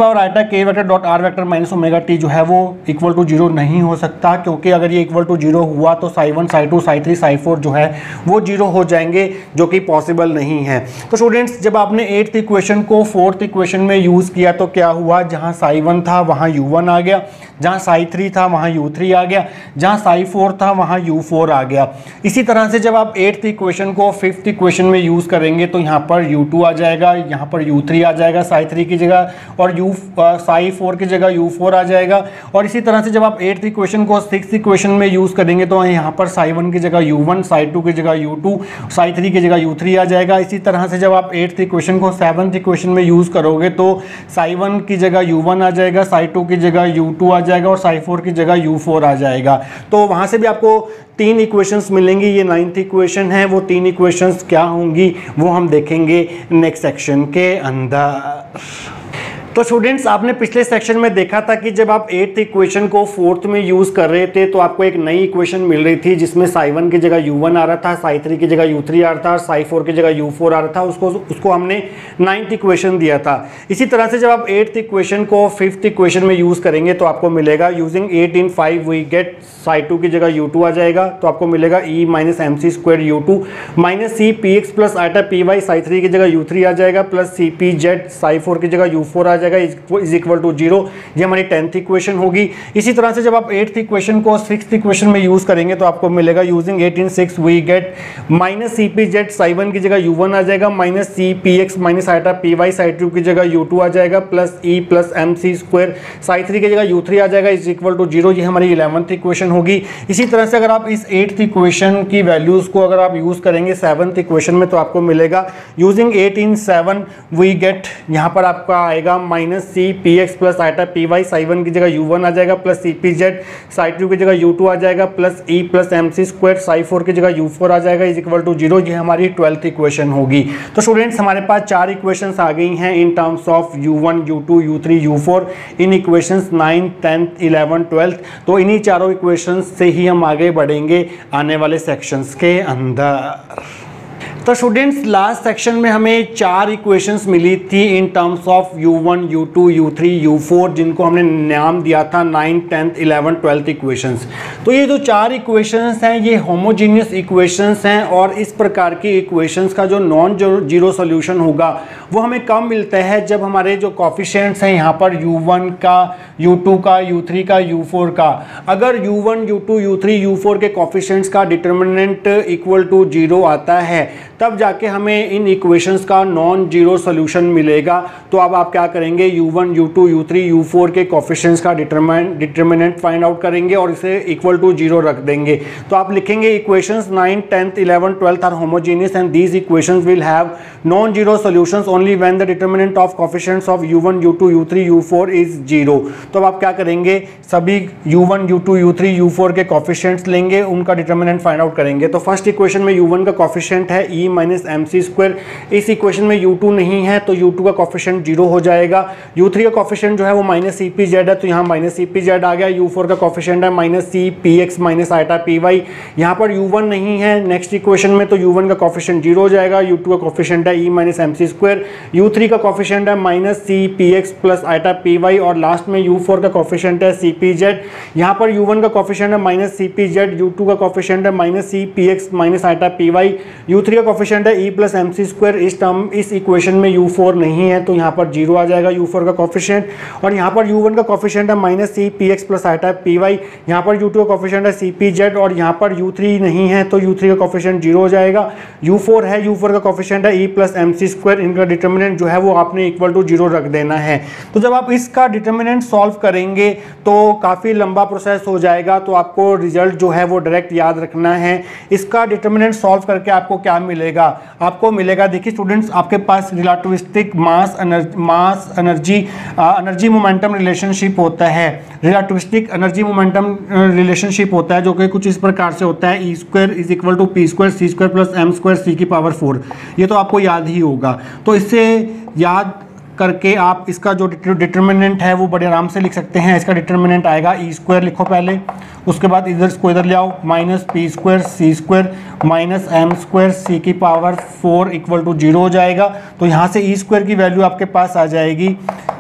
के vector dot are vector minus omega T जो है वो equal to zero नहीं हो सकता, क्योंकि अगर ये इक्वल टू जीरो हुआ तो psi one psi two psi three psi four जो है वो जीरो हो जाएंगे, जो कि पॉसिबल नहीं है। तो स्टूडेंट्स जब आपने एट्थ इक्वेशन को फोर्थ इक्वेशन में यूज़ किया तो क्या हुआ, जहाँ साई वन था वहाँ यू वन आ गया, जहाँ साई थ्री था वहाँ यू थ्री आ गया, जहाँ साई फोर था वहाँ यू फोर आ गया। इसी तरह से जब आप एट्थ इक्वेशन को फिफ्थ इक्वेशन में यूज़ करेंगे तो यहाँ पर यू टू आ जाएगा, यहाँ पर यू थ्री आ जाएगा साई थ्री की जगह, और यू साई फोर की जगह यू फोर आ जाएगा। और इसी तरह से जब आप एट्थ इक्वेशन को सिक्स्थ इक्वेशन में यूज़ करेंगे तो यहाँ पर साई वन की जगह यू वन, साई टू की जगह यू टू, साई थ्री की जगह यू थ्री आ जाएगा। इसी तरह से जब आप एट्थ इक्वेशन को सेवन्थ इक्वेशन में यूज़ करोगे तो साई वन की जगह यू वन आ जाएगा, साई टू की जगह यू टू आ जाएगा और साई फोर की जगह यू फोर आ जाएगा। तो वहाँ से भी आपको तीन इक्वेशंस मिलेंगी। ये नाइन्थ इक्वेशन है, वो तीन इक्वेशंस क्या होंगी वो हम देखेंगे नेक्स्ट सेक्शन के अंदर। तो स्टूडेंट्स आपने पिछले सेक्शन में देखा था कि जब आप एट्थ इक्वेशन को फोर्थ में यूज़ कर रहे थे तो आपको एक नई इक्वेशन मिल रही थी जिसमें साई वन की जगह यू वन आ रहा था, साई थ्री की जगह यू थ्री आ रहा था और साई फोर की जगह यू फोर आ रहा था। उसको उसको हमने नाइन्थ इक्वेशन दिया था। इसी तरह से जब आप एट्थ इक्वेशन को फिफ्थ इक्वेशन में यूज़ करेंगे तो आपको मिलेगा using eight in five we get psi two की जगह यू टू आ जाएगा, तो आपको मिलेगा ई minus M C square you two minus C P x plus eta P Y, psi three की जगह यू थ्री आ जाएगा, plus C P Z psi four की जगह यू फोर आ जाएगा इज इक्वल टू जीरो। ये हमारी टेंथ इक्वेशन होगी। इसी तरह से जब आप एट्थ इक्वेशन को सिक्स्थ इक्वेशन में यूज करेंगे तो आपको मिलेगा using eight in six we get minus C P Z psi one की जगह यू वन आ जाएगा, minus C P x minus eta P Y psi two की जगह यू टू आ जाएगा, plus E plus M C square psi three की जगह यू थ्री आ जाएगा इज इक्वल टू जीरो। ये हमारी इलेवंथ इक्वेशन होगी। इसी तरह से अगर आप इस एट्थ इक्वेशन की वैल्यूज को अगर आप यूज करेंगे सेवंथ इक्वेशन में तो आपको मिलेगा using eight in seven we get, यहाँ पर आपका आएगा minus C P x plus eta P Y psi one की जगह यू वन आ जाएगा, plus C P Z psi two की जगह यू टू आ जाएगा, plus E plus M C square psi four की जगह यू फोर आ जाएगा इज इक्वल टू जीरो। ये हमारी ट्वेल्थ इक्वेशन होगी। तो स्टूडेंट्स हमारे पास चार इक्वेशंस आ गई हैं in terms of you one you two you three you four in equations nine tenth eleven twelfth. तो इन्हीं चारों इक्वेशंस से ही हम आगे बढ़ेंगे आने वाले सेक्शंस के अंदर। तो स्टूडेंट्स लास्ट सेक्शन में हमें चार इक्वेशंस मिली थी in terms of you one you two you three you four, जिनको हमने नाम दिया था nine tenth eleven twelfth equations. तो ये जो चार इक्वेशंस हैं ये होमोजीनियस इक्वेशंस हैं और इस प्रकार की इक्वेशंस का जो नॉन जीरो सॉल्यूशन होगा वो हमें कब मिलता है, जब हमारे जो कोफिशिएंट्स हैं यहाँ पर यू वन का यू टू का यू थ्री का यू फोर का, अगर U one you two you three you four के कोफिशिएंट्स का डिटर्मिनेंट इक्वल टू जीरो आता है तब जाके हमें इन इक्वेशंस का नॉन जीरो सोल्यूशन मिलेगा। तो अब आप क्या करेंगे, U one you two you three you four के कोफिशिएंट्स का डिटरमिनेंट डिटर्मिनेंट फाइंड आउट करेंगे और इसे इक्वल टू जीरो रख देंगे। तो आप लिखेंगे equations nine tenth eleven twelfth are homogeneous and these equations will have non zero solutions only when the determinant of coefficients of you one you two you three you four is zero. तो अब आप क्या करेंगे, सभी U one you two you three you four के coefficients लेंगे, उनका determinant find out करेंगे। तो फर्स्ट इक्वेशन में यू वन का कोफिशिएंट है E minus M C square, इस इक्वेशन में यू टू नहीं है तो यू टू का कोफिशिएंट जीरो हो जाएगा। यू थ्री का कोफिशिएंट जो है वो माइनस सी पी जेड है तो यहाँ माइनस सी पी जेड आ गया। यू फोर का कोफिशिएंट है minus C P x minus eta P Y, यहाँ पर यू वन नहीं है नेक्स्ट इक्वेशन में तो यू वन का कोफिशिएंट जीरो हो जाएगा। यू टू का कोफिशिएंट है E minus M C square, U three का कोफिशिएंट है minus C P x plus eta P Y और लास्ट में यू फोर का कोफिशिएंट है सी पी जेड। यहाँ पर यू वन का कोफिशिएंट है minus C P Z, U two का कोफिशिएंट है minus C P x minus eta P Y, U three का कोफिशिएंट है E plus M C square. इस टर्म इस इक्वेशन में यू फोर नहीं है तो यहाँ पर जीरो आ जाएगा यू फोर का कोफिशिएंट। और यहाँ पर यू वन का कोफिशिएंट है minus C P x plus eta P Y, यहाँ पर यू टू का कोफिशिएंट है सी पी जेड और यहाँ पर यू थ्री नहीं है तो यू थ्री का कोफिशिएंट जीरो हो जाएगा। यू फोर है, यू फोर का कोफिशिएंट है E plus M C square, इनका डिटर्मिनेंट जो है वो आपने इक्वल टू जीरो रख देना है। तो जब आप इसका डिटर्मिनेंट सॉल्व करेंगे तो काफ़ी लंबा प्रोसेस हो जाएगा, तो आपको रिजल्ट जो है वो डायरेक्ट याद रखना है। इसका डिटर्मिनेंट सॉल्व करके आपको क्या मिलेगा, आपको मिलेगा, देखिए स्टूडेंट्स आपके पास relativistic mass mass energy energy momentum relationship होता है। रिलेटिविस्टिक एनर्जी मोमेंटम रिलेशनशिप होता है जो कि कुछ इस प्रकार से होता है, E square is equal to P square C square plus M square C की पावर फोर। ये तो आपको याद ही होगा। तो इससे याद करके आप इसका जो डिटर्मिनेंट है वो बड़े आराम से लिख सकते हैं। इसका डिटर्मिनेंट आएगा ई स्क्वायर लिखो पहले, उसके बाद इधर इसको इधर ले आओ minus P square C square minus M square C की power four equal to zero हो जाएगा। तो यहाँ से ई स्क्वायर की वैल्यू आपके पास आ जाएगी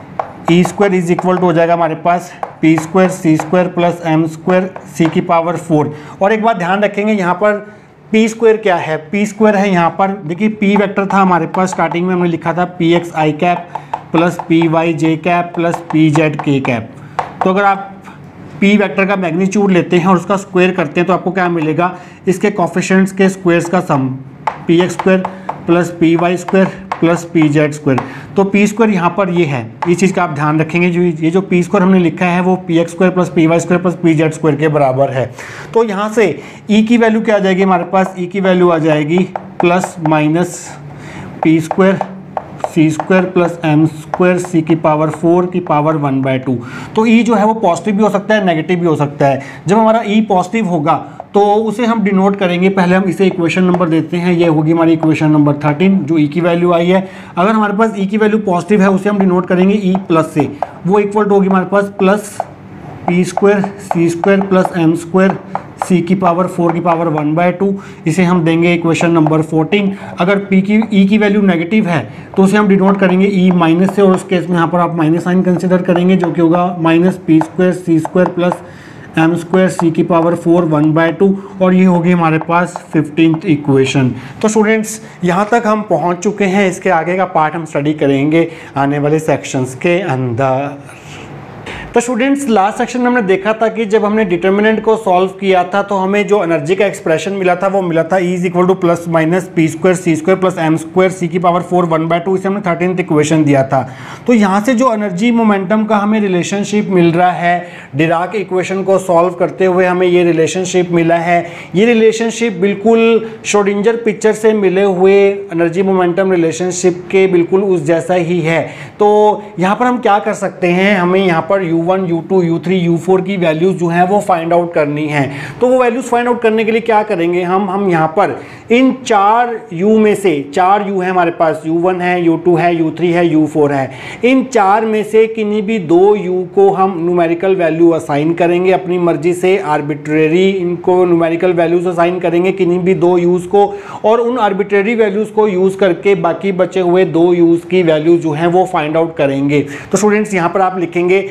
E square is equal to हो जाएगा हमारे पास P square C square plus M square C की पावर फोर। और एक बात ध्यान रखेंगे यहाँ पर पी स्क्वायर क्या है, पी स्क्वायर है यहाँ पर देखिए पी वेक्टर था हमारे पास, स्टार्टिंग में हमने लिखा था P X I cap plus P Y J cap plus P Z K cap. तो अगर आप पी वेक्टर का मैग्नीट्यूड लेते हैं और उसका स्क्वायर करते हैं तो आपको क्या मिलेगा, इसके कोफिशिएंट्स के स्क्वायर्स का sum P X square plus P Y square plus P Z square. तो पी स्क्वायर यहाँ पर ये है, इस चीज़ का आप ध्यान रखेंगे, जो ये जो पी स्क्वायर हमने लिखा है वो P X square plus P Y square plus P Z square के बराबर है। तो यहाँ से ई की वैल्यू क्या आ जाएगी हमारे पास, ई की वैल्यू आ जाएगी plus minus P square C square plus M square C की पावर फोर की पावर वन बाय टू। तो ई जो है वो पॉजिटिव भी हो सकता है नेगेटिव भी हो सकता है। जब हमारा ई पॉजिटिव होगा तो उसे हम डिनोट करेंगे, पहले हम इसे इक्वेशन नंबर देते हैं, ये होगी हमारी इक्वेशन नंबर थर्टीन जो ई की वैल्यू आई है। अगर हमारे पास ई की वैल्यू पॉजिटिव है उसे हम डिनोट करेंगे ई प्लस से, वो इक्वल टू होगी हमारे पास plus P square C square plus M square C की पावर फोर की पावर वन बाय टू। इसे हम देंगे इक्वेशन नंबर फोर्टीन। अगर पी की ई की वैल्यू नेगेटिव है तो उसे हम डिनोट करेंगे ई माइनस से, और उस केस में यहाँ पर आप माइनस साइन कंसिडर करेंगे जो कि होगा minus P square C square plus M square C की power four one by two, और ये होगी हमारे पास फिफ्टींथ इक्वेशन। तो स्टूडेंट्स यहाँ तक हम पहुँच चुके हैं, इसके आगे का पार्ट हम स्टडी करेंगे आने वाले सेक्शंस के अंदर। तो स्टूडेंट्स लास्ट सेक्शन में हमने देखा था कि जब हमने डिटर्मिनेंट को सॉल्व किया था तो हमें जो एनर्जी का एक्सप्रेशन मिला था वो मिला था E is equal to plus minus P square C square plus M square C की power four one by two, इसे हमने थर्टीन्थ इक्वेशन दिया था। तो यहाँ से जो एनर्जी मोमेंटम का हमें रिलेशनशिप मिल रहा है, डिराक इक्वेशन को सॉल्व करते हुए हमें ये रिलेशनशिप मिला है। ये रिलेशनशिप बिल्कुल श्रोडिंगर पिक्चर से मिले हुए एनर्जी मोमेंटम रिलेशनशिप के बिल्कुल उस जैसा ही है। तो यहाँ पर हम क्या कर सकते हैं, हमें यहाँ पर you one you two you three you four की वैल्यूज जो हैं वो फाइंड आउट करनी है। तो वो वैल्यूज फाइंड आउट करने के लिए क्या करेंगे हम हम यहाँ पर इन चार u में से, चार u है हमारे पास, यू वन है, यू टू है, यू थ्री है, यू फोर है, इन चार में से किन्हीं भी दो u को हम न्यूमेरिकल वैल्यू असाइन करेंगे अपनी मर्जी से, आर्बिट्रेरी इनको न्यूमेरिकल वैल्यूज असाइन करेंगे किन्हीं भी दो u's को, और उन आर्बिट्रेरी वैल्यूज को यूज करके बाकी बचे हुए दो u's की वैल्यू जो है वो फाइंड आउट करेंगे। तो स्टूडेंट्स यहाँ पर आप लिखेंगे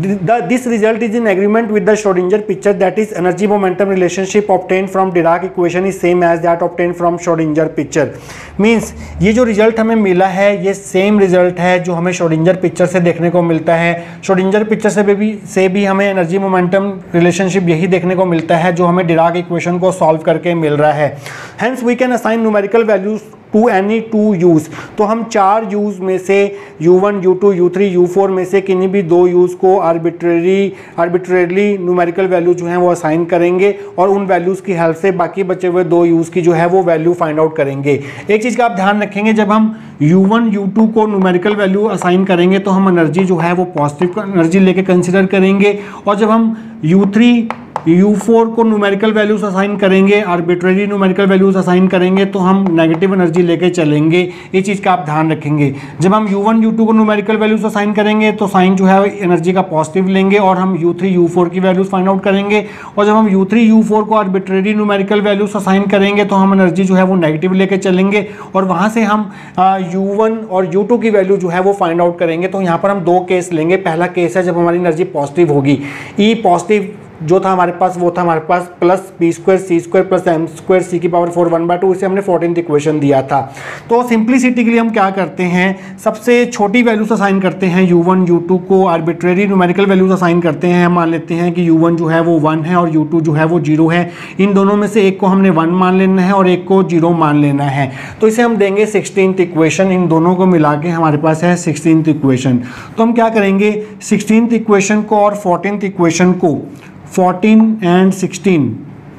this result is in agreement with the Schrodinger picture that is energy momentum relationship obtained from Dirac equation is same as that obtained from Schrodinger picture. Means ये जो रिजल्ट हमें मिला है ये सेम रिजल्ट है जो हमें श्रोडिंगर पिक्चर से देखने को मिलता है। श्रोडिंगर पिक्चर से भी से भी हमें एनर्जी मोमेंटम रिलेशनशिप यही देखने को मिलता है जो हमें डिराक इक्वेशन को सॉल्व करके मिल रहा है। Hence we can assign numerical values to any two U's. तो हम चार यूज में से you one you two you three you four में से किन्हीं भी दो यूज को आर्बिट्रेरी आर्बिट्रेरली न्यूमेरिकल वैल्यू जो है वो असाइन करेंगे और उन वैल्यूज की हेल्प से बाकी बचे हुए दो यूज की जो है वो वैल्यू फाइंड आउट करेंगे। एक चीज़ का आप ध्यान रखेंगे, जब हम यू वन यू टू को न्यूमेरिकल वैल्यू असाइन करेंगे तो हम एनर्जी जो है वो पॉजिटिव एनर्जी लेके कंसिडर करेंगे, और जब हम यू थ्री यू फोर को न्यूमेरिकल वैल्यूज असाइन करेंगे, आर्बिट्रेरी न्यूमेरिकल वैल्यूज असाइन करेंगे तो हम नेगेटिव एनर्जी लेके चलेंगे। ये चीज़ का आप ध्यान रखेंगे। जब हम यू वन यू टू को न्यूमेरिकल वैल्यूज असाइन करेंगे तो साइन जो है एनर्जी का पॉजिटिव लेंगे और हम यू थ्री यू फोर की वैल्यूज फाइंड आउट करेंगे, और जब हम यू थ्री यू फोर को आर्बिट्रेरी न्यूमेरिकल वैल्यूज असाइन करेंगे तो हम एनर्जी जो है वो नेगेटिव लेके चलेंगे और वहाँ से हम यू वन और यू टू की वैल्यू जो है वो फाइंड आउट करेंगे। तो यहाँ पर हम दो केस लेंगे। पहला केस है जब हमारी एनर्जी पॉजिटिव होगी, ई पॉजिटिव जो था हमारे पास वो था हमारे पास plus P square C square plus M square C की power four one by two, इसे हमने फोर्टीन्थ इक्वेशन दिया था। तो सिंप्लिसिटी के लिए हम क्या करते हैं, सबसे छोटी वैल्यूज असाइन करते हैं, यू वन यू टू को आर्बिट्रेरी न्यूमेरिकल वैल्यूज असाइन करते हैं। हम मान लेते हैं कि यू वन जो है वो वन है और यू टू जो है वो जीरो है। इन दोनों में से एक को हमने वन मान लेना है और एक को जीरो मान लेना है। तो इसे हम देंगे सिक्सटीन्थ इक्वेशन। इन दोनों को मिला के हमारे पास है सिक्सटीन्थ इक्वेशन। तो हम क्या करेंगे, सिक्सटीन्थ इक्वेशन को और फोर्टीन्थ इक्वेशन को fourteen and sixteen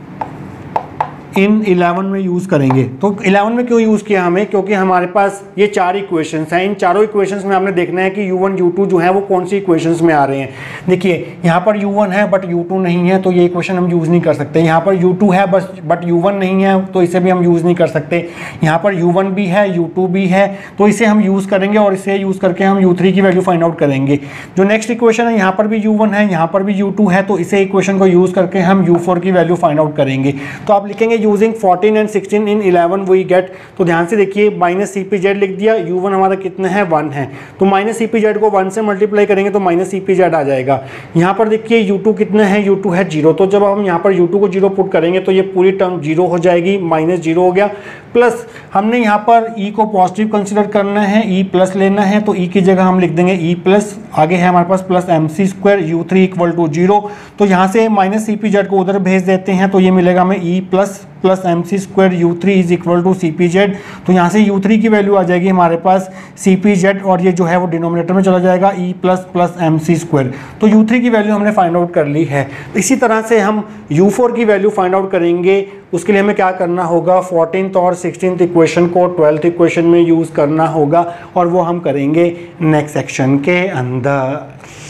in eleven में यूज़ करेंगे। तो इलेवन में क्यों यूज़ किया हमें, क्योंकि हमारे पास ये चार इक्वेशंस हैं। इन चारों इक्वेशंस में हमने देखना है कि यू वन यू टू जो है वो कौन सी इक्वेशंस में आ रहे हैं। देखिए यहाँ पर यू वन है बट यू टू नहीं है तो ये इक्वेशन हम यूज़ नहीं कर सकते। यहाँ पर यू टू है बस बट यू वन नहीं है तो इसे भी हम यूज़ नहीं कर सकते। यहाँ पर यू वन भी है यू टू भी है तो इसे हम यूज़ करेंगे और इसे यूज़ करके हम यू थ्री की वैल्यू फाइंड आउट करेंगे। जो नेक्स्ट इक्वेशन है यहाँ पर भी यू वन है यहाँ पर भी यू टू है तो इसे इक्वेशन को यूज़ करके हम यू फोर की वैल्यू फाइंड आउट करेंगे। तो आप लिखेंगे using fourteen and sixteen in eleven we get, तो ध्यान से देखिए माइनस सी पी जेड लिख दिया, यू वन हमारा कितना है वन है, तो माइनस सी पी जेड को वन से मल्टीप्लाई करेंगे तो माइनस सी पी जेड आ जाएगा। यहाँ पर देखिए यू टू कितना है, यू टू है जीरो, तो जब हम यहाँ पर यू टू को जीरो पुट करेंगे तो ये पूरी टर्म जीरो हो जाएगी, माइनस जीरो हो गया। प्लस हमने यहाँ पर ई को पॉजिटिव कंसिडर करना है, ई प्लस लेना है, तो ई की जगह हम लिख देंगे ई प्लस, आगे है हमारे पास plus M C square U three equal to zero, तो यहाँ से माइनस सी पी जेड को उधर भेज देते हैं, तो ये मिलेगा हमें E plus plus M C square U three is equal to C P Z, तो यहाँ से यू थ्री की वैल्यू आ जाएगी हमारे पास सी पी जेड, और ये जो है वो डिनोमिनेटर में चला जाएगा ई plus plus M C square, तो यू थ्री की वैल्यू हमने फाइंड आउट कर ली है। इसी तरह से हम यू फोर की वैल्यू फाइंड आउट करेंगे, उसके लिए हमें क्या करना होगा, फोर्टीन्थ और सिक्सटीन्थ इक्वेशन को ट्वेल्थ इक्वेशन में यूज़ करना होगा, और वो हम करेंगे नेक्स्ट सेक्शन के अंदर।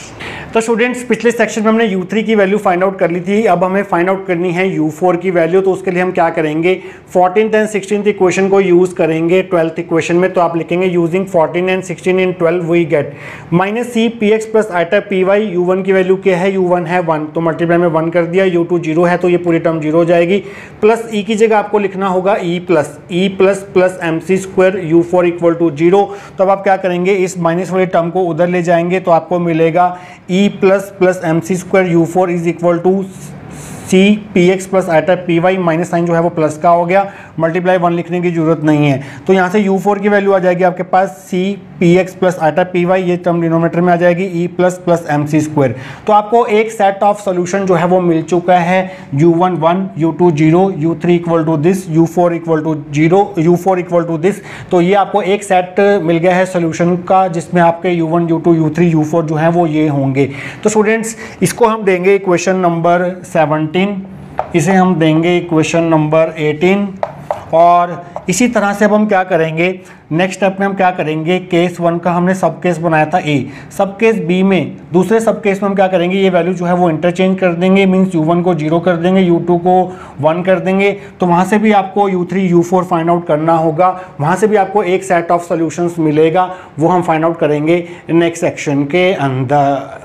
तो स्टूडेंट्स पिछले सेक्शन में हमने यू थ्री की वैल्यू फाइंड आउट कर ली थी, अब हमें फाइंड आउट करनी है यू फोर की वैल्यू, तो उसके लिए हम क्या करेंगे, फोर्टीन्थ एंड सिक्सटीन्थ इक्वेशन को यूज़ करेंगे ट्वेल्थ इक्वेशन में, तो आप लिखेंगे using fourteen and sixteen in twelve we get minus C P x plus iota P Y, U one की वैल्यू क्या है, यू वन है वन, तो मल्टीप्लाई में वन कर दिया, यू टू जीरो है तो ये पूरी टर्म जीरो हो जाएगी, प्लस ई की जगह आपको लिखना होगा E plus E plus plus M C square U four equal to zero, तो अब आप क्या करेंगे, इस माइनस वाली टर्म को उधर ले जाएंगे, तो आपको मिलेगा E plus plus M C square U four is equal to C P x plus iota P Y, minus sign जो है वो प्लस का हो गया, मल्टीप्लाई वन लिखने की जरूरत नहीं है, तो यहाँ से यू फोर की वैल्यू आ जाएगी आपके पास C P x plus iota P Y, ये टर्म डिनोमिनेटर में आ जाएगी E plus plus M C square. तो आपको एक सेट ऑफ सोल्यूशन जो है वो मिल चुका है, U one one, you two zero, U three equal to this, U four equal to zero, U four equal to this, तो ये आपको एक सेट मिल गया है सोल्यूशन का, जिसमें आपके U one, you two, you three, you four जो है वो ये होंगे। तो स्टूडेंट्स इसको हम देंगे इक्वेशन नंबर सेवनटीन, इसे हम देंगे इक्वेशन नंबर एटीन, और इसी तरह से अब हम क्या करेंगे, नेक्स्ट स्टेप में हम क्या करेंगे, केस वन का हमने सब केस बनाया था ए, सब केस बी में दूसरे सब केस में हम क्या करेंगे, ये वैल्यू जो है वो इंटरचेंज कर देंगे, मींस यू वन को जीरो कर देंगे, यू टू को वन कर देंगे, तो वहाँ से भी आपको U three, you four find out करना होगा, वहाँ से भी आपको एक सेट ऑफ सॉल्यूशंस मिलेगा, वो हम फाइंड आउट करेंगे नेक्स्ट सेक्शन के अंदर।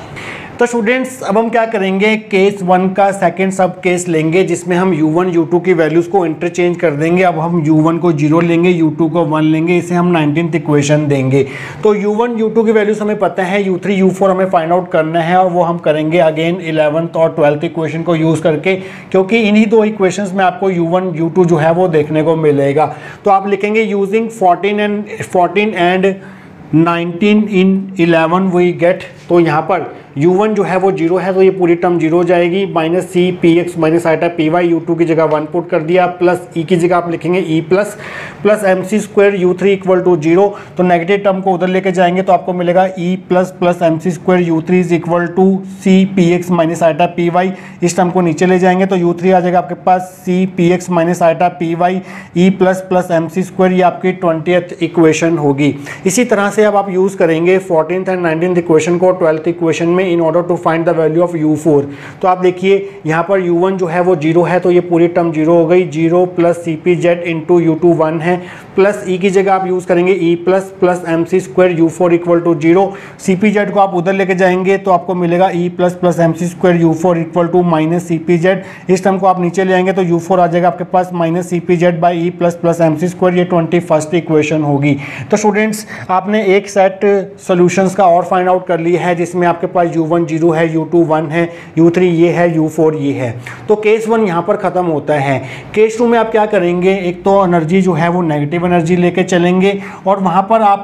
तो स्टूडेंट्स अब हम क्या करेंगे, केस वन का सेकंड सब केस लेंगे, जिसमें हम यू वन, यू टू की वैल्यूज को इंटरचेंज कर देंगे, अब हम यू वन को जीरो लेंगे, यू टू को वन लेंगे, इसे हम नाइनटीन्थ इक्वेशन देंगे। तो यू वन, यू टू की वैल्यूज हमें पता है, यू थ्री, यू फोर हमें फाइंड आउट करना है, और वो हम करेंगे अगेन इलेवंथ और ट्वेल्थ इक्वेशन को यूज़ करके, क्योंकि इन्हीं दो इक्वेशंस में आपको यू वन, यू टू जो है वो देखने को मिलेगा। तो आप लिखेंगे using fourteen and fourteen and nineteen in eleven we get, तो यहाँ पर यू वन जो है वो जीरो है, तो ये पूरी टर्म जीरो हो जाएगी, minus C P x minus iota P Y, U two की जगह वन पुट कर दिया, प्लस ई की जगह आप लिखेंगे E plus plus M C square U three equal to zero, तो नेगेटिव टर्म को उधर लेके जाएंगे, तो आपको मिलेगा E plus plus M C square U three is equal to C P x minus iota P Y, इस term को नीचे ले जाएंगे तो यू थ्री आ जाएगा आपके पास C P x minus iota P Y E plus plus M C square, ये आपकी ट्वेंटियथ इक्वेशन होगी। इसी तरह से अब आप यूज़ करेंगे फोर्टीन्थ एंड नाइनटीन्थ इक्वेशन को ट्वेल्थ इक्वेशन में in order to find the value of U four. तो आप देखिए यहाँ पर यू वन जो है वो जीरो है, तो ये पूरी टर्म जीरो हो गई, zero plus C P Z into you two one है, प्लस ई की जगह आप यूज़ करेंगे E plus plus M C square U four equal to zero, C P Z को आप उधर लेके जाएंगे तो आपको मिलेगा E plus plus M C square U four equal to minus C P Z, इस टर्म को आप नीचे ले आएंगे तो यू फोर आ जाएगा आपके पास minus C P Z by E plus plus M C square, ये ट्वेंटी फर्स्ट इक्वेशन होगी। तो स्टूडेंट्स आपने एक सेट सॉल्यूशंस का और फाइंड आउट कर लिया है, जिसमें आपके पास यू वन जीरो है, यू टू वन है, यू थ्री ये है, यू फोर ये है। तो केस वन यहाँ पर खत्म होता है। केस टू में आप क्या करेंगे, एक तो एनर्जी जो है वो नेगेटिव एनर्जी लेके चलेंगे और वहाँ पर आप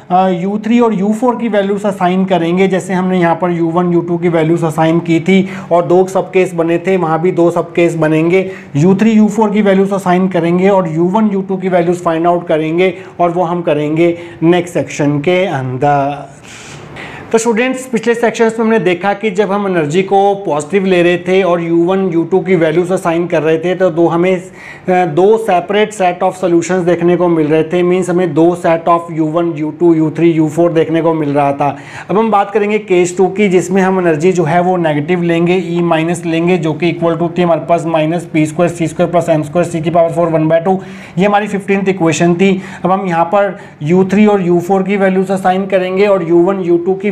यू थ्री और यू फोर की वैल्यूज असाइन करेंगे, जैसे हमने यहाँ पर यू वन यू टू की वैल्यूज असाइन की थी और दो सब केस बने थे, वहाँ भी दो सब केस बनेंगे। यू थ्री यू फोर की वैल्यूज असाइन करेंगे और यू वन यू टू की वैल्यूज फाइंड आउट करेंगे और वो हम करेंगे नेक्स्ट सेक्शन के अंदर। तो स्टूडेंट्स पिछले सेक्शंस में हमने देखा कि जब हम एनर्जी को पॉजिटिव ले रहे थे और यू वन यू टू की वैल्यूज असाइन कर रहे थे तो दो हमें दो सेपरेट सेट ऑफ सॉल्यूशंस देखने को मिल रहे थे, मींस हमें दो set of you one you two you three you four देखने को मिल रहा था। अब हम बात करेंगे केस टू की, जिसमें हम एनर्जी जो है वो नेगेटिव लेंगे, ई माइनस लेंगे, जो कि इक्वल टू थी हमारे पास minus P square C square plus M square C की power four one by two, ये हमारी फिफ्टींथ इक्वेशन थी। अब हम यहाँ पर यू थ्री और यू फोर की वैल्यूज असाइन करेंगे और यू वन यू टू की